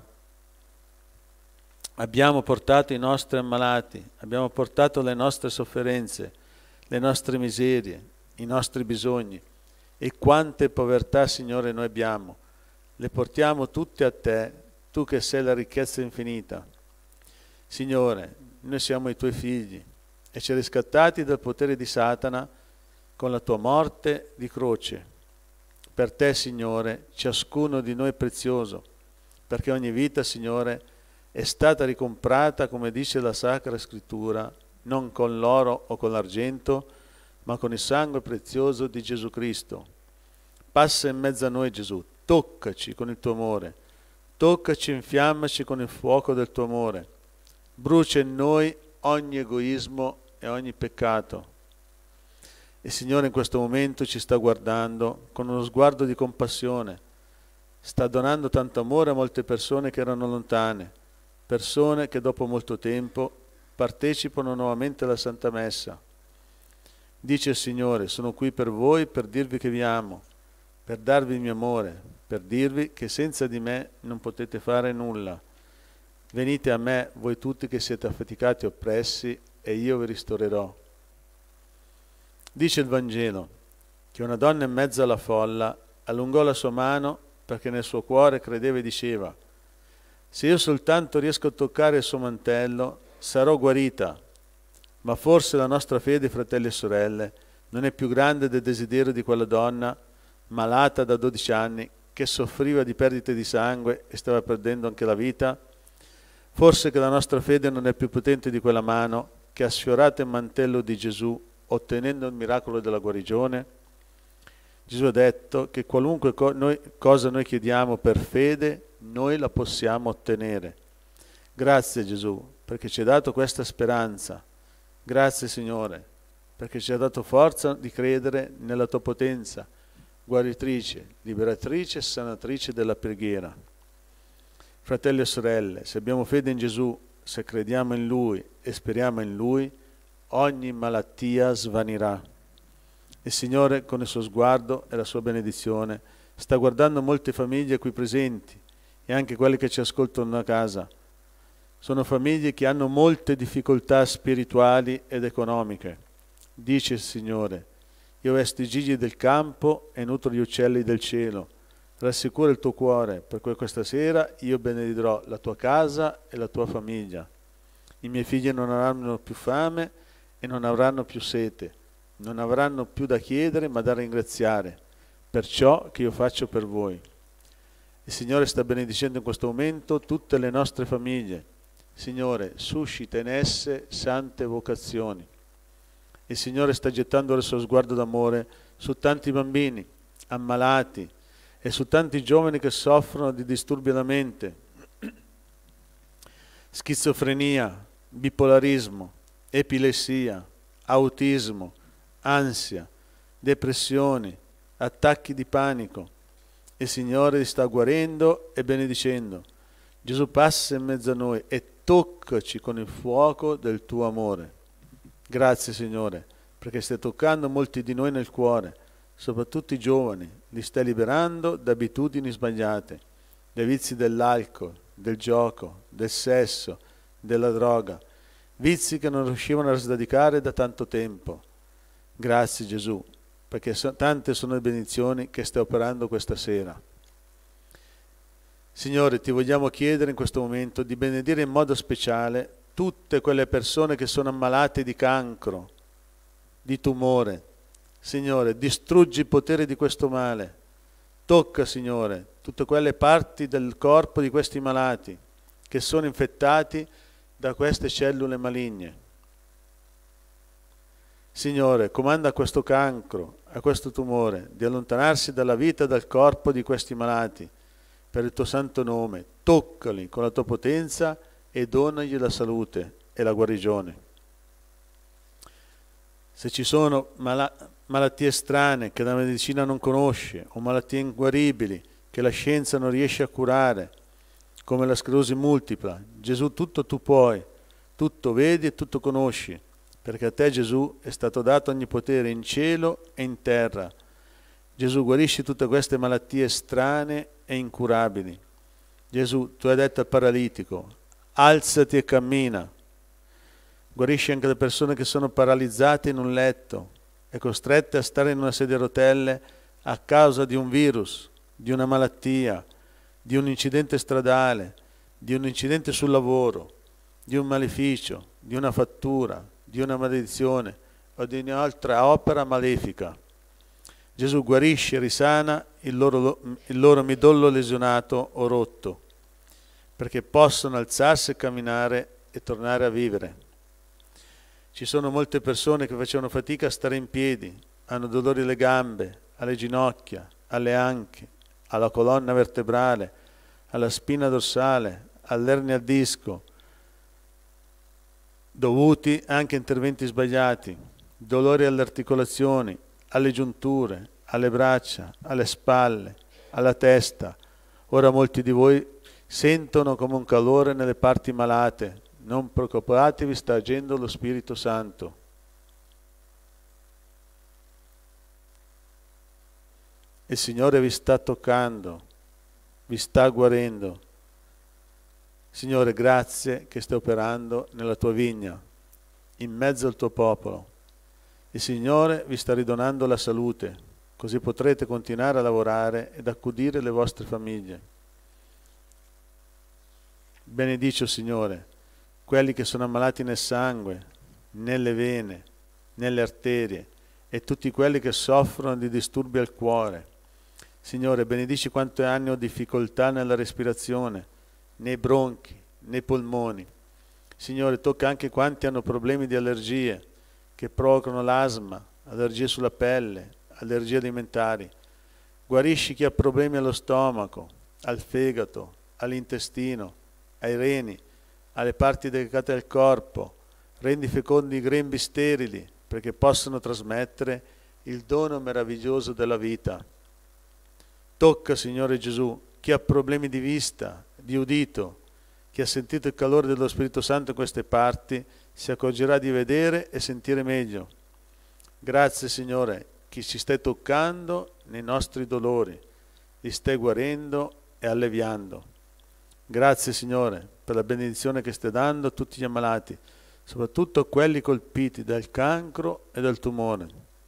Abbiamo portato i nostri ammalati, abbiamo portato le nostre sofferenze, le nostre miserie, i nostri bisogni. E quante povertà, Signore, noi abbiamo. Le portiamo tutte a Te, Tu che sei la ricchezza infinita. Signore, noi siamo i Tuoi figli e ci hai riscattati dal potere di Satana con la Tua morte di croce. Per Te, Signore, ciascuno di noi è prezioso, perché ogni vita, Signore, è stata ricomprata, come dice la Sacra Scrittura, non con l'oro o con l'argento, ma con il sangue prezioso di Gesù Cristo. Passa in mezzo a noi, Gesù, toccaci con il Tuo amore, toccaci e infiammaci con il fuoco del Tuo amore, brucia in noi ogni egoismo e ogni peccato. Il Signore in questo momento ci sta guardando con uno sguardo di compassione, sta donando tanto amore a molte persone che erano lontane, persone che dopo molto tempo partecipano nuovamente alla Santa Messa. Dice il Signore: sono qui per voi per dirvi che vi amo, per darvi il mio amore, per dirvi che senza di me non potete fare nulla. Venite a me voi tutti che siete affaticati e oppressi, e io vi ristorerò. Dice il Vangelo che una donna in mezzo alla folla allungò la sua mano perché nel suo cuore credeva e diceva: se io soltanto riesco a toccare il suo mantello sarò guarita. Ma forse la nostra fede, fratelli e sorelle, non è più grande del desiderio di quella donna malata da dodici anni che soffriva di perdite di sangue e stava perdendo anche la vita? Forse che la nostra fede non è più potente di quella mano che ha sfiorato il mantello di Gesù ottenendo il miracolo della guarigione? Gesù ha detto che qualunque co- noi, cosa noi chiediamo per fede, noi la possiamo ottenere. Grazie Gesù, perché ci hai dato questa speranza. Grazie Signore, perché ci hai dato forza di credere nella tua potenza, guaritrice, liberatrice e sanatrice della preghiera. Fratelli e sorelle, se abbiamo fede in Gesù, se crediamo in Lui e speriamo in Lui, ogni malattia svanirà. Il Signore, con il suo sguardo e la sua benedizione, sta guardando molte famiglie qui presenti e anche quelle che ci ascoltano a casa. Sono famiglie che hanno molte difficoltà spirituali ed economiche. Dice il Signore: io vesto i gigli del campo e nutro gli uccelli del cielo. Rassicura il tuo cuore, perché questa sera io benedirò la tua casa e la tua famiglia. I miei figli non avranno più fame e non avranno più sete, non avranno più da chiedere ma da ringraziare per ciò che io faccio per voi. Il Signore sta benedicendo in questo momento tutte le nostre famiglie. Signore, suscita in esse sante vocazioni. Il Signore sta gettando il suo sguardo d'amore su tanti bambini ammalati e su tanti giovani che soffrono di disturbi della mente, schizofrenia, bipolarismo, epilessia, autismo, ansia, depressioni, attacchi di panico. Il Signore li sta guarendo e benedicendo. Gesù passa in mezzo a noi e toccaci con il fuoco del tuo amore. Grazie Signore, perché stai toccando molti di noi nel cuore, soprattutto i giovani, li stai liberando da abitudini sbagliate, dai vizi dell'alcol, del gioco, del sesso, della droga, vizi che non riuscivano a sradicare da tanto tempo. Grazie Gesù, perché so, tante sono le benedizioni che stai operando questa sera. Signore, ti vogliamo chiedere in questo momento di benedire in modo speciale tutte quelle persone che sono ammalate di cancro, di tumore. Signore, distruggi il potere di questo male. Tocca, Signore, tutte quelle parti del corpo di questi malati che sono infettati da queste cellule maligne. Signore, comanda a questo cancro, a questo tumore, di allontanarsi dalla vita e dal corpo di questi malati. Per il tuo santo nome, toccali con la tua potenza e donagli la salute e la guarigione. Se ci sono mal- malattie strane che la medicina non conosce o malattie inguaribili che la scienza non riesce a curare, come la sclerosi multipla, Gesù, tutto tu puoi, tutto vedi e tutto conosci, perché a te Gesù è stato dato ogni potere in cielo e in terra. Gesù, guarisci tutte queste malattie strane e incurabili. Gesù, tu hai detto al paralitico: alzati e cammina. Guarisci anche le persone che sono paralizzate in un letto e costrette a stare in una sedia a rotelle a causa di un virus, di una malattia, di un incidente stradale, di un incidente sul lavoro, di un maleficio, di una fattura, di una maledizione o di un'altra opera malefica. Gesù, guarisce e risana il loro, il loro midollo lesionato o rotto, perché possono alzarsi e camminare e tornare a vivere. Ci sono molte persone che facevano fatica a stare in piedi, hanno dolori alle gambe, alle ginocchia, alle anche, alla colonna vertebrale, alla spina dorsale, all'ernia al disco, dovuti anche a interventi sbagliati, dolori alle articolazioni, alle giunture, alle braccia, alle spalle, alla testa. Ora molti di voi sentono come un calore nelle parti malate. Non preoccupatevi, sta agendo lo Spirito Santo. Il Signore vi sta toccando, vi sta guarendo. Signore, grazie che stai operando nella tua vigna, in mezzo al tuo popolo. Il Signore vi sta ridonando la salute, così potrete continuare a lavorare ed accudire le vostre famiglie. Benedice, Signore, quelli che sono ammalati nel sangue, nelle vene, nelle arterie e tutti quelli che soffrono di disturbi al cuore. Signore, benedici quanti hanno difficoltà nella respirazione, nei bronchi, nei polmoni. Signore, tocca anche quanti hanno problemi di allergie che provocano l'asma, allergie sulla pelle, allergie alimentari. Guarisci chi ha problemi allo stomaco, al fegato, all'intestino, ai reni, alle parti delicate del corpo. Rendi fecondi i grembi sterili perché possano trasmettere il dono meraviglioso della vita. Tocca, Signore Gesù, chi ha problemi di vista, di udito, chi ha sentito il calore dello Spirito Santo in queste parti, si accorgerà di vedere e sentire meglio. Grazie, Signore, chi ci stai toccando nei nostri dolori, li stai guarendo e alleviando. Grazie, Signore, per la benedizione che stai dando a tutti gli ammalati, soprattutto a quelli colpiti dal cancro e dal tumore.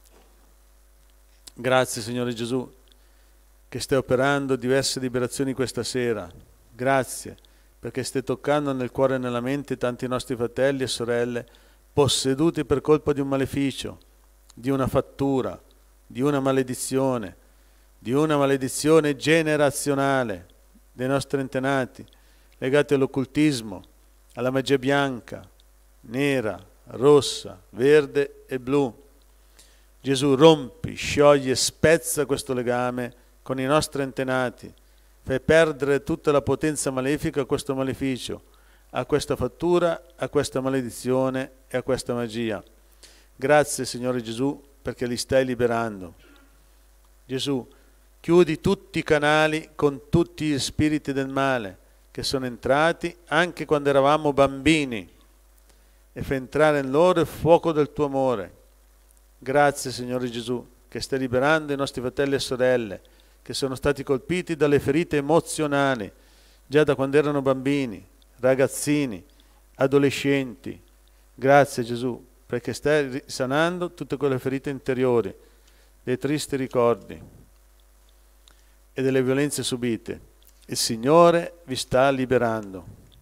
Grazie, Signore Gesù, che stai operando diverse liberazioni questa sera. Grazie, perché stai toccando nel cuore e nella mente tanti nostri fratelli e sorelle posseduti per colpa di un maleficio, di una fattura, di una maledizione, di una maledizione generazionale dei nostri antenati, legati all'occultismo, alla magia bianca, nera, rossa, verde e blu. Gesù, rompi, sciogli e spezza questo legame con i nostri antenati. Fai perdere tutta la potenza malefica a questo maleficio, a questa fattura, a questa maledizione e a questa magia. Grazie, Signore Gesù, perché li stai liberando. Gesù, chiudi tutti i canali con tutti gli spiriti del male che sono entrati anche quando eravamo bambini e fai entrare in loro il fuoco del tuo amore. Grazie, Signore Gesù, che stai liberando i nostri fratelli e sorelle che sono stati colpiti dalle ferite emozionali già da quando erano bambini, ragazzini, adolescenti. Grazie, Gesù, perché stai sanando tutte quelle ferite interiori, dei tristi ricordi e delle violenze subite. Il Signore vi sta liberando.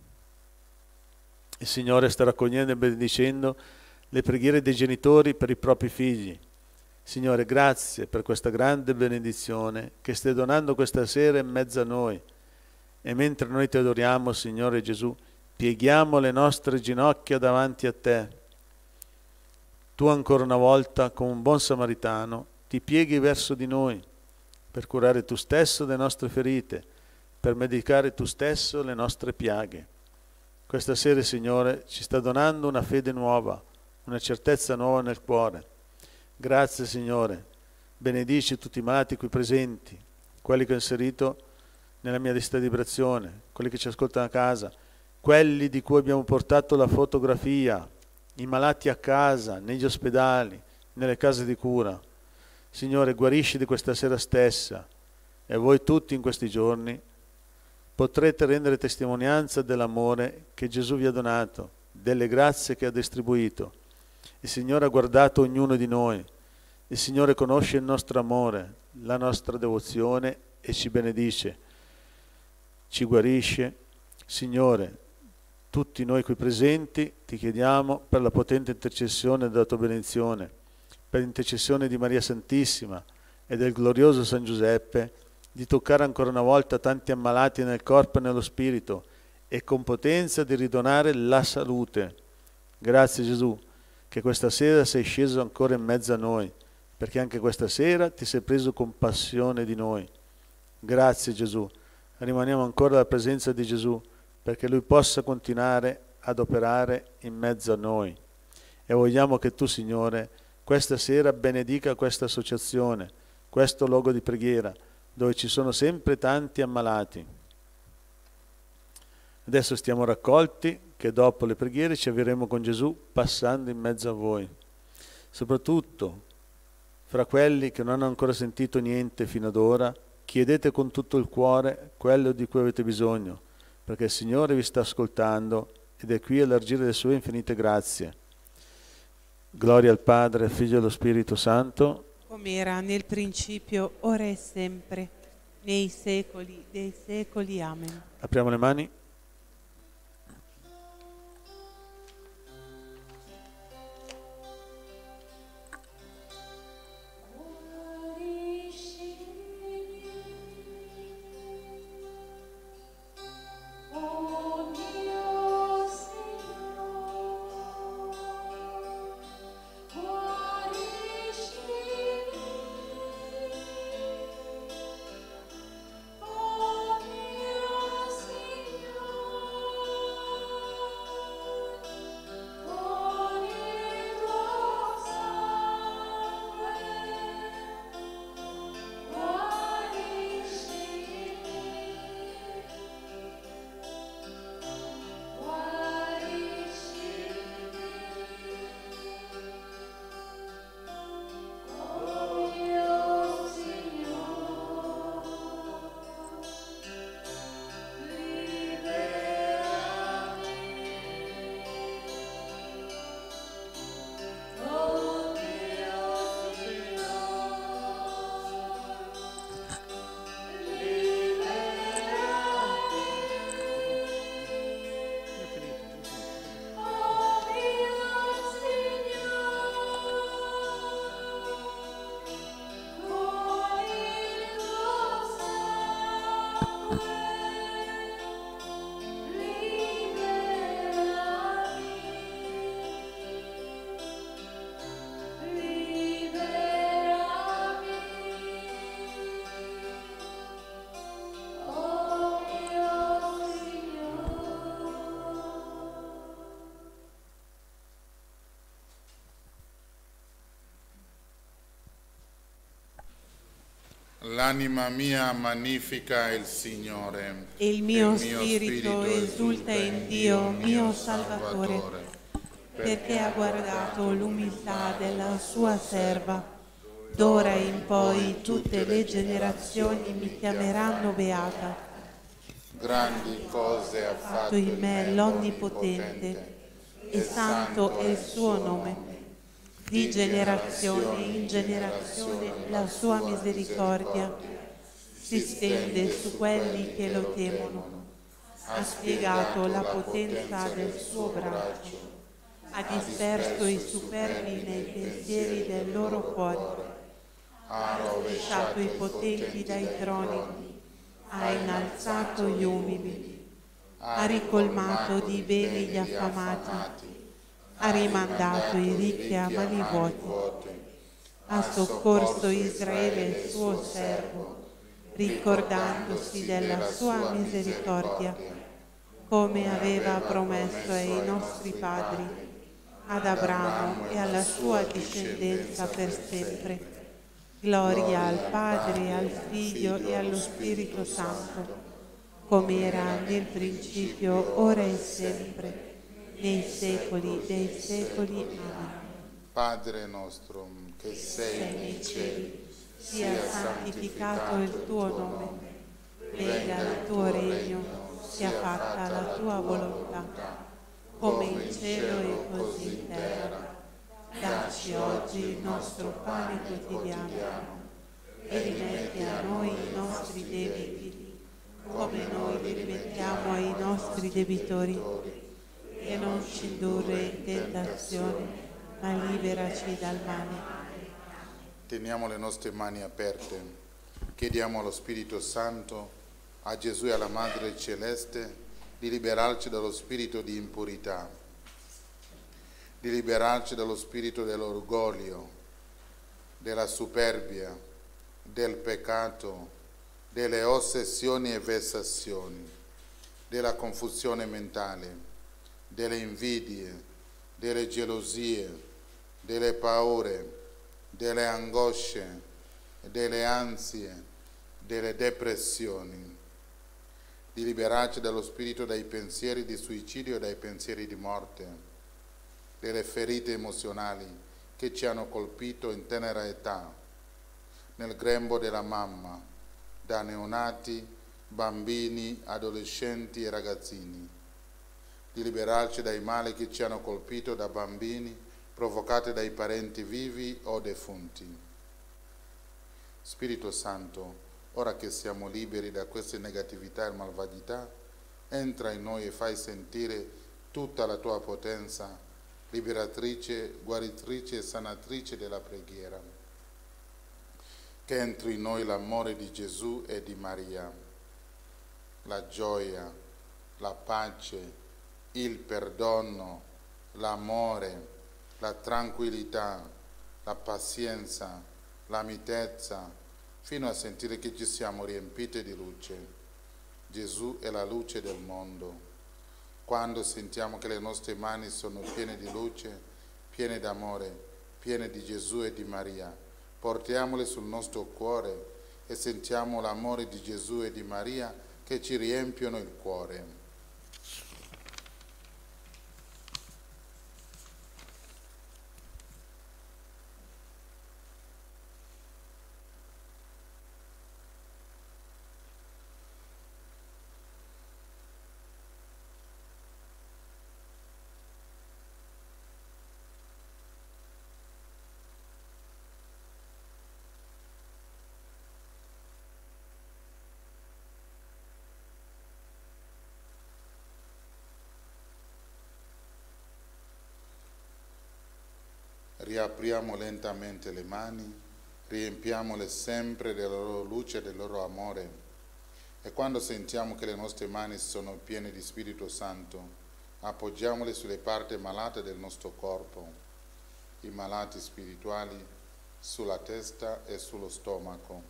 Il Signore sta raccogliendo e benedicendo le preghiere dei genitori per i propri figli. Signore, grazie per questa grande benedizione che stai donando questa sera in mezzo a noi. E mentre noi ti adoriamo, Signore Gesù, pieghiamo le nostre ginocchia davanti a te. Tu ancora una volta, come un buon samaritano, ti pieghi verso di noi per curare tu stesso le nostre ferite, per medicare tu stesso le nostre piaghe. Questa sera, Signore, ci sta donando una fede nuova, una certezza nuova nel cuore. Grazie, Signore. Benedici tutti i malati qui presenti, quelli che ho inserito nella mia lista di vibrazione, quelli che ci ascoltano a casa, quelli di cui abbiamo portato la fotografia, i malati a casa, negli ospedali, nelle case di cura. Signore, guarisci di questa sera stessa e voi tutti in questi giorni potrete rendere testimonianza dell'amore che Gesù vi ha donato, delle grazie che ha distribuito. Il Signore ha guardato ognuno di noi. Il Signore conosce il nostro amore, la nostra devozione e ci benedice, ci guarisce. Signore, tutti noi qui presenti ti chiediamo per la potente intercessione della tua benedizione, per l'intercessione di Maria Santissima e del glorioso San Giuseppe, di toccare ancora una volta tanti ammalati nel corpo e nello spirito e con potenza di ridonare la salute. Grazie, Gesù, che questa sera sei sceso ancora in mezzo a noi, perché anche questa sera ti sei preso compassione di noi. Grazie, Gesù. Rimaniamo ancora alla presenza di Gesù, perché Lui possa continuare ad operare in mezzo a noi. E vogliamo che Tu, Signore, questa sera benedica questa associazione, questo luogo di preghiera, dove ci sono sempre tanti ammalati. Adesso stiamo raccolti, che dopo le preghiere ci avverremo con Gesù passando in mezzo a voi. Soprattutto, fra quelli che non hanno ancora sentito niente fino ad ora, chiedete con tutto il cuore quello di cui avete bisogno, perché il Signore vi sta ascoltando ed è qui a elargire le sue infinite grazie. Gloria al Padre, al Figlio e allo Spirito Santo, come era nel principio, ora e sempre, nei secoli dei secoli. Amen. Apriamo le mani. L'anima mia magnifica il Signore. E il mio spirito esulta in Dio, mio Salvatore, perché ha guardato l'umiltà della sua serva. D'ora in poi tutte le generazioni mi chiameranno beata. Grandi cose ha fatto In me l'Onnipotente, e santo è il suo nome. Di generazione in generazione la sua misericordia si stende su quelli che lo temono. Ha spiegato la potenza del suo braccio, ha disperso i superbi nei pensieri del loro cuore, ha rovesciato i potenti dai troni, ha innalzato gli umili, ha ricolmato di beni gli affamati, ha rimandato i ricchi a mani vuote, ha soccorso Israele suo servo, ricordandosi della sua misericordia, come aveva promesso ai nostri padri, ad Abramo e alla sua discendenza per sempre. Gloria al Padre, al Figlio e allo Spirito Santo, come era nel principio, ora e sempre, nei secoli dei secoli. Amen. Padre nostro, che sei Sei nei nei cieli, cieli, sia santificato il tuo nome, venga il tuo regno, sia fatta la tua volontà, come in cielo e così in terra. Dacci oggi il nostro pane quotidiano e rimetti a noi i nostri debiti, come noi li rimettiamo ai nostri debitori, e non ci indurre in tentazione, ma liberaci dal male. Teniamo le nostre mani aperte, chiediamo allo Spirito Santo, a Gesù e alla Madre Celeste, di liberarci dallo spirito di impurità, di liberarci dallo spirito dell'orgoglio, della superbia, del peccato, delle ossessioni e vessazioni, della confusione mentale, delle invidie, delle gelosie, delle paure, delle angosce, delle ansie, delle depressioni, di liberarci dallo spirito dai pensieri di suicidio e dai pensieri di morte, delle ferite emozionali che ci hanno colpito in tenera età, nel grembo della mamma, da neonati, bambini, adolescenti e ragazzini, di liberarci dai mali che ci hanno colpito da bambini, provocati dai parenti vivi o defunti. Spirito Santo, ora che siamo liberi da queste negatività e malvagità, entra in noi e fai sentire tutta la tua potenza, liberatrice, guaritrice e sanatrice della preghiera. Che entri in noi l'amore di Gesù e di Maria, la gioia, la pace, il perdono, l'amore, la tranquillità, la pazienza, la mitezza, fino a sentire che ci siamo riempite di luce. Gesù è la luce del mondo. Quando sentiamo che le nostre mani sono piene di luce, piene d'amore, piene di Gesù e di Maria, portiamole sul nostro cuore e sentiamo l'amore di Gesù e di Maria che ci riempiono il cuore. Riapriamo lentamente le mani, riempiamole sempre della loro luce e del loro amore E quando sentiamo che le nostre mani sono piene di Spirito Santo, appoggiamole sulle parti malate del nostro corpo, i malati spirituali, sulla testa e sullo stomaco.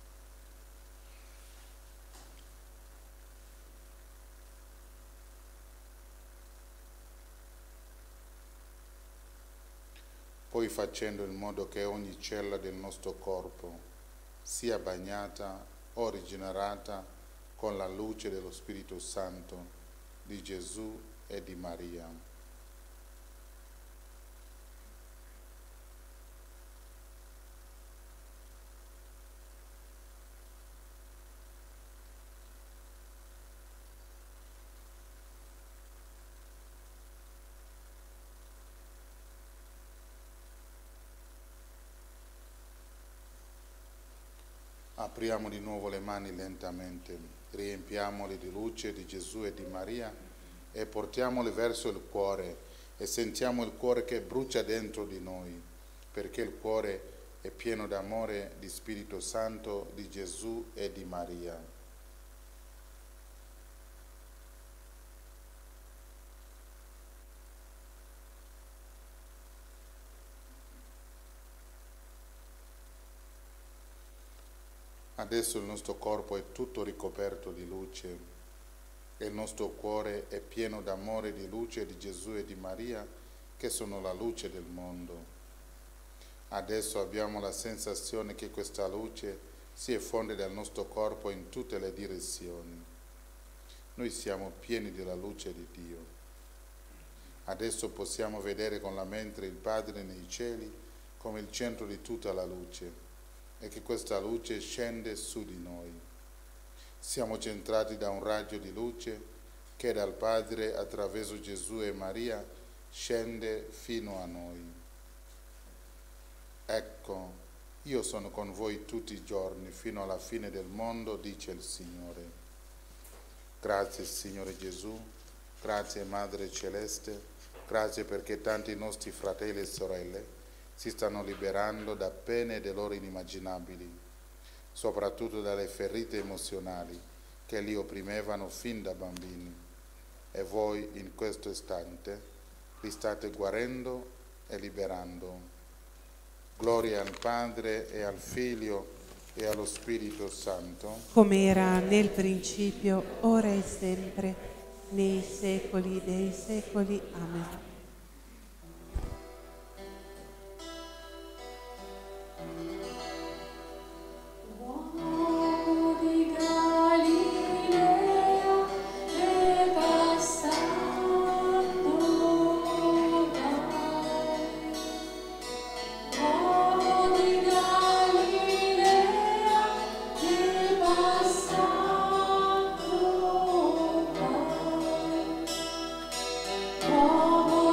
Poi facendo in modo che ogni cella del nostro corpo sia bagnata o rigenerata con la luce dello Spirito Santo di Gesù e di Maria. Apriamo di nuovo le mani lentamente, riempiamole di luce di Gesù e di Maria e portiamole verso il cuore e sentiamo il cuore che brucia dentro di noi, perché il cuore è pieno d'amore di Spirito Santo, di Gesù e di Maria. Adesso il nostro corpo è tutto ricoperto di luce e il nostro cuore è pieno d'amore di luce di Gesù e di Maria, che sono la luce del mondo. Adesso abbiamo la sensazione che questa luce si effonde dal nostro corpo in tutte le direzioni. Noi siamo pieni della luce di Dio. Adesso possiamo vedere con la mente il Padre nei cieli come il centro di tutta la luce, e che questa luce scende su di noi. Siamo centrati da un raggio di luce che dal Padre attraverso Gesù e Maria scende fino a noi. Ecco, io sono con voi tutti i giorni fino alla fine del mondo, dice il Signore. Grazie Signore Gesù, grazie Madre Celeste, grazie perché tanti nostri fratelli e sorelle si stanno liberando da pene e dolori inimmaginabili, soprattutto dalle ferite emozionali che li opprimevano fin da bambini. E voi in questo istante li state guarendo e liberando. Gloria al Padre e al Figlio e allo Spirito Santo, come era nel principio, ora e sempre, nei secoli dei secoli. Amen. Uomo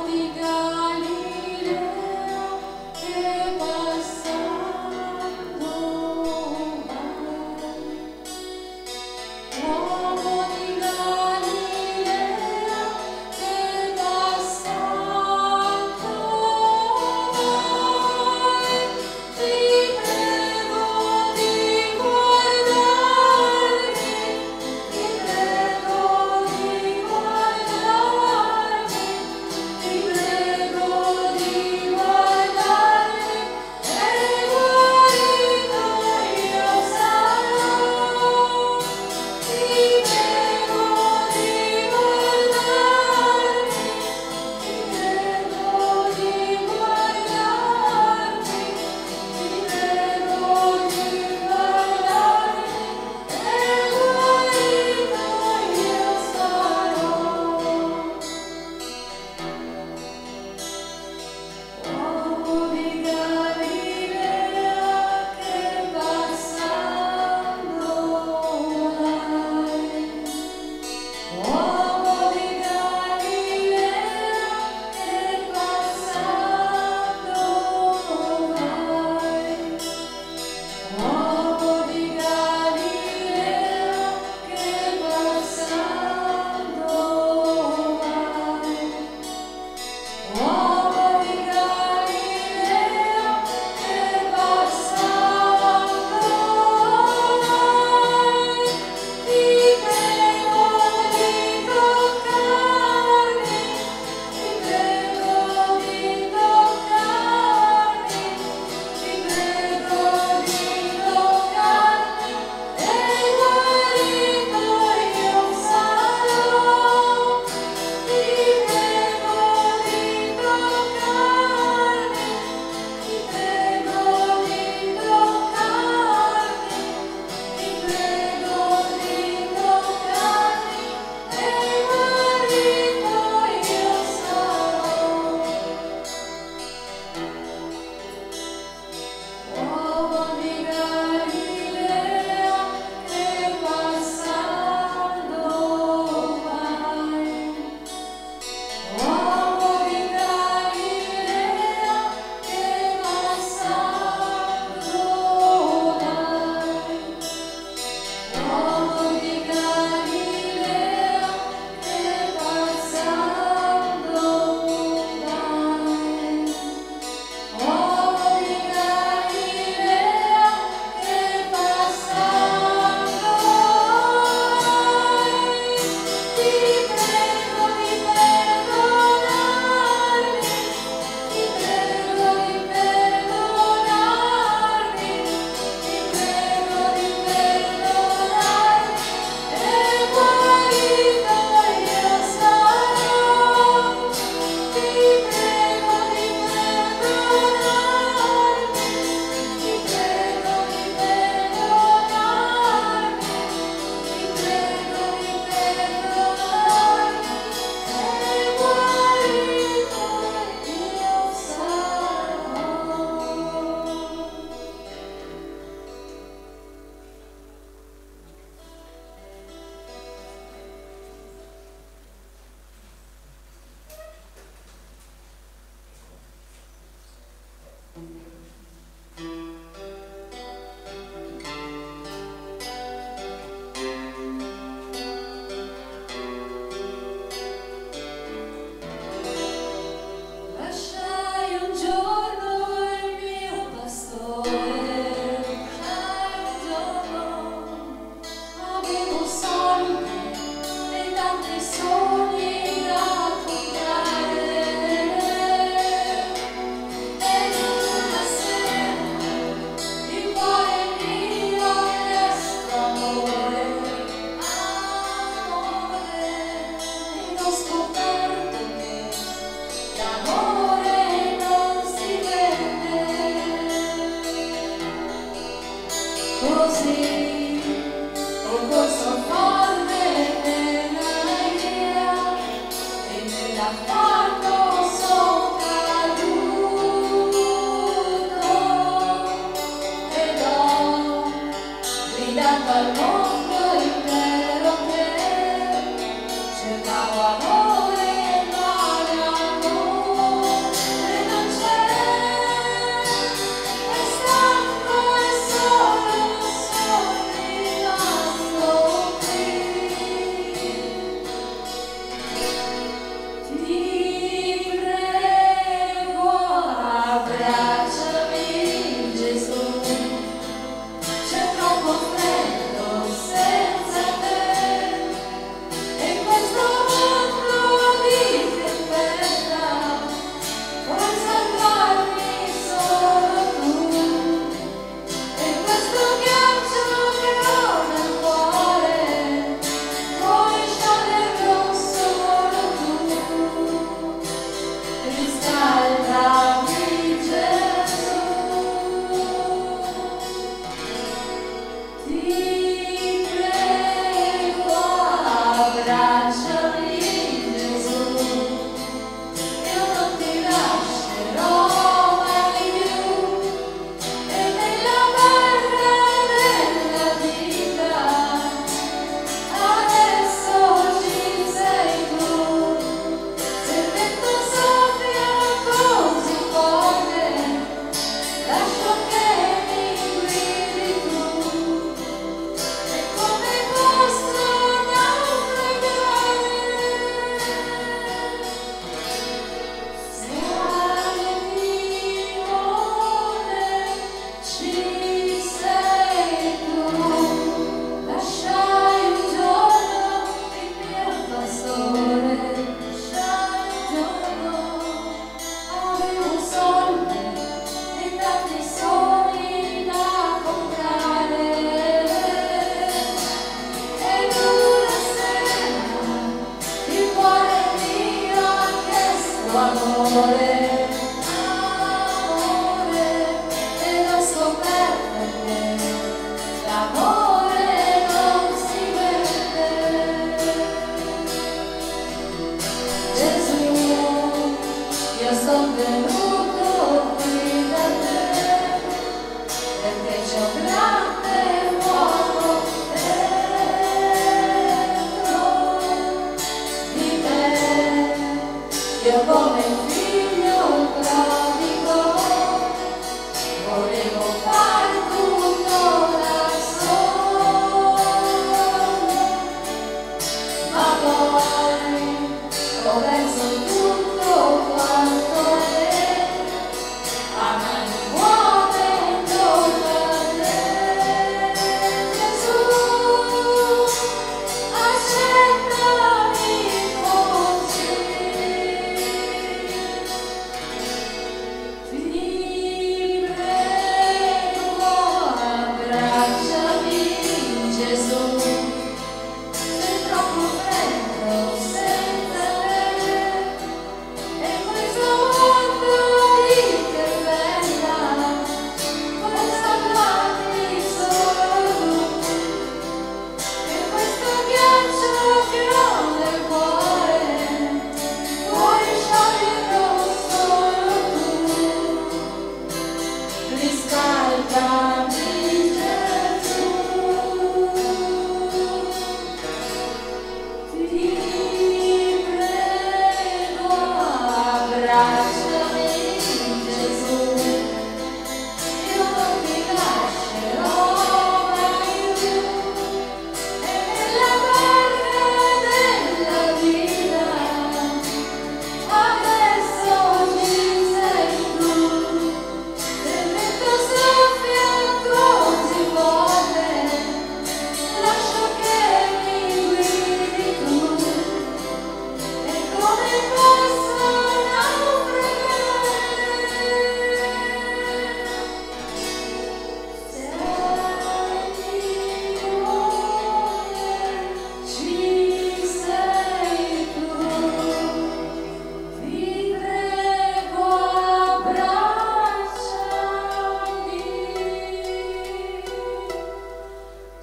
Io come figlio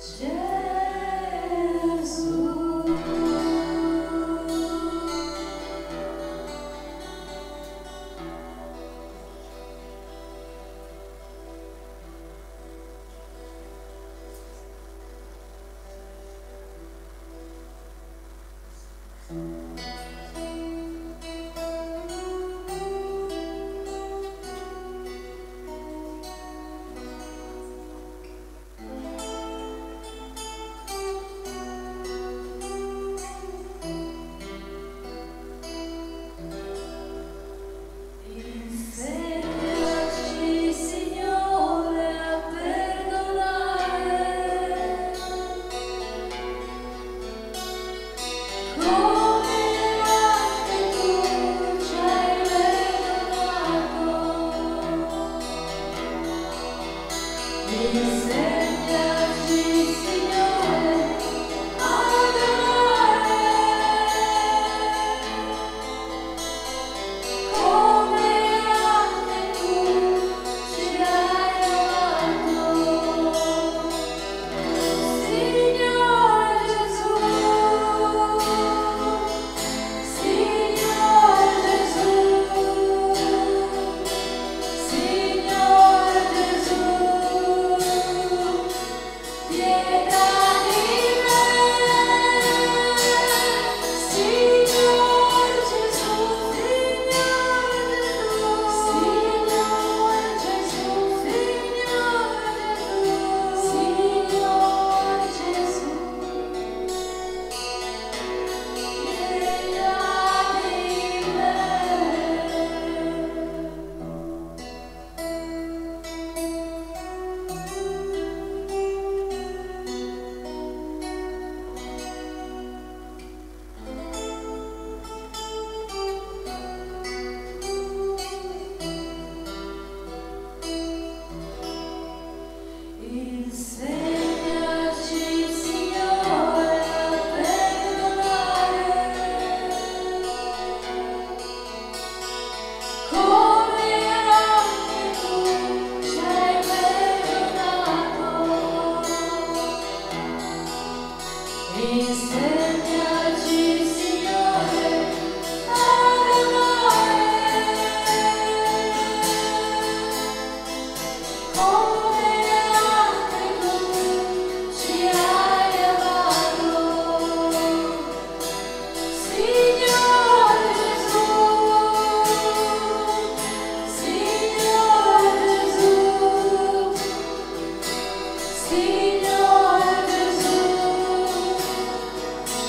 Signore Gesù,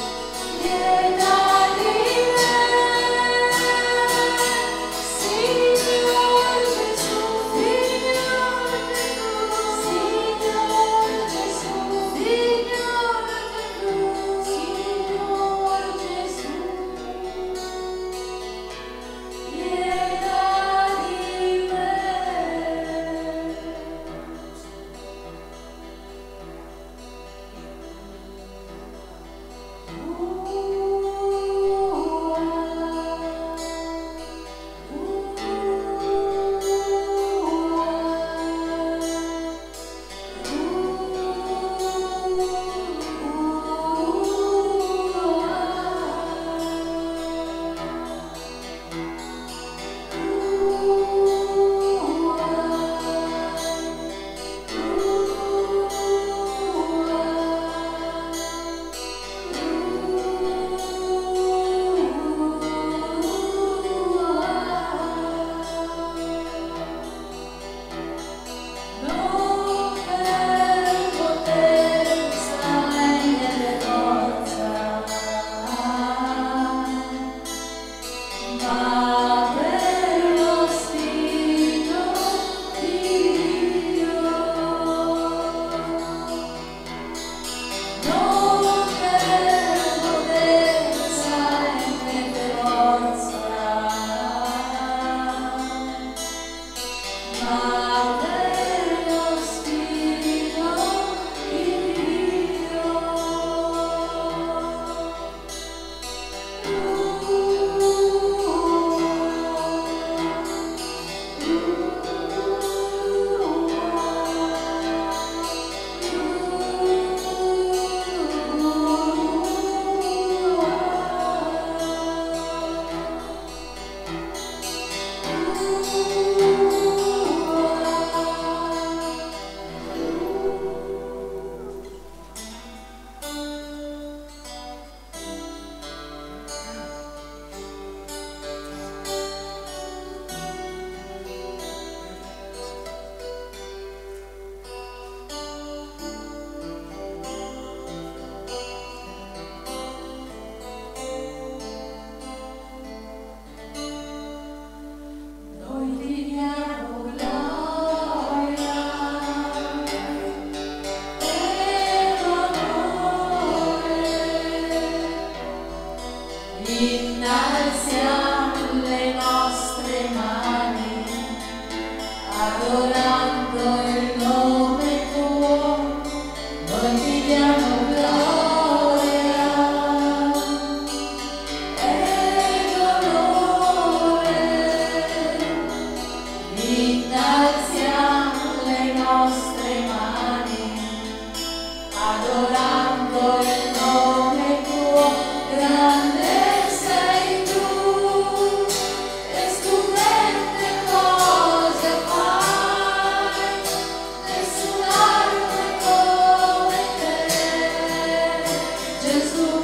adorando il nome tuo, grande sei tu, e stupende cose fai, nessun altro è come te, Gesù,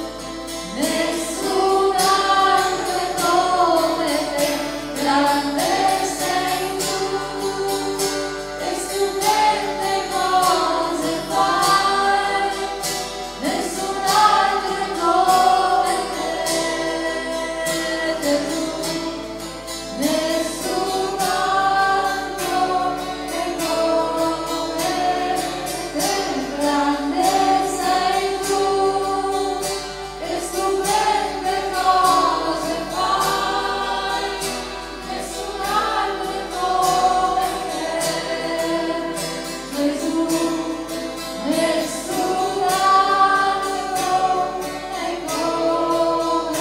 nessun altro è come te, grande sei tu, e stupende cose fai, nessun altro è come te, Gesù, nessun altro è come te, grande sei tu, e stupende cose fai, nessun altro è come te, Gesù, nessun altro è come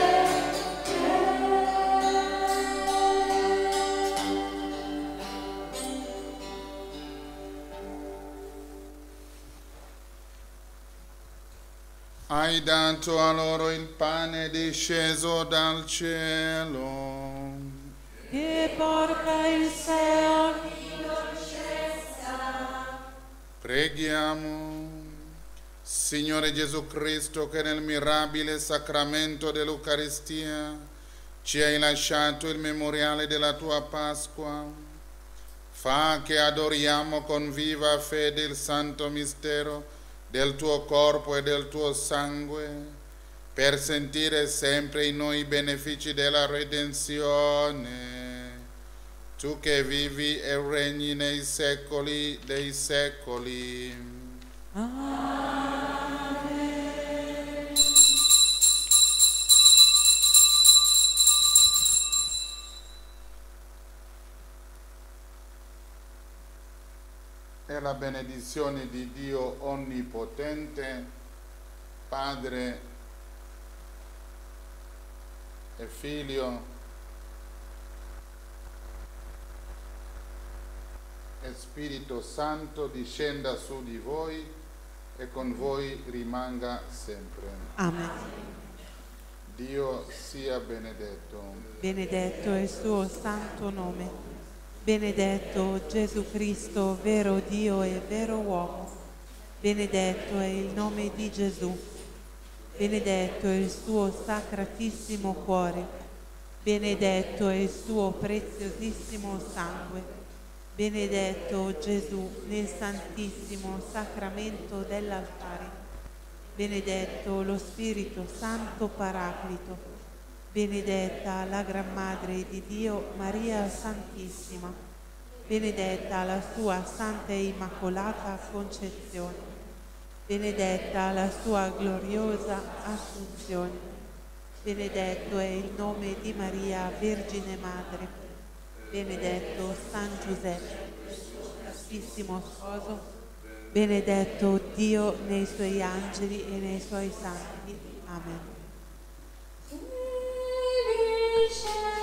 Hai dato a loro il pane disceso dal cielo. che porta il Seol. Preghiamo. Signore Gesù Cristo, che nel mirabile sacramento dell'Eucaristia ci hai lasciato il memoriale della tua Pasqua, fa che adoriamo con viva fede il santo mistero del tuo corpo e del tuo sangue, per sentire sempre in noi i benefici della redenzione. Tu che vivi e regni nei secoli dei secoli. E la benedizione di Dio Onnipotente, Padre e Figlio e Spirito Santo discenda su di voi e con voi rimanga sempre. Amen. Dio sia benedetto. Benedetto è il suo santo nome. Benedetto Gesù Cristo, vero Dio e vero uomo. Benedetto è il nome di Gesù. Benedetto è il suo sacratissimo cuore. Benedetto è il suo preziosissimo sangue. Benedetto Gesù nel santissimo sacramento dell'altare. Benedetto lo Spirito Santo Paraclito. Benedetta la Gran Madre di Dio, Maria Santissima. Benedetta la sua Santa e Immacolata Concezione. Benedetta la sua gloriosa Assunzione. Benedetto è il nome di Maria, Vergine Madre. Benedetto San Giuseppe, Santissimo Sposo. Benedetto Dio nei suoi angeli e nei suoi santi. Amen. Felice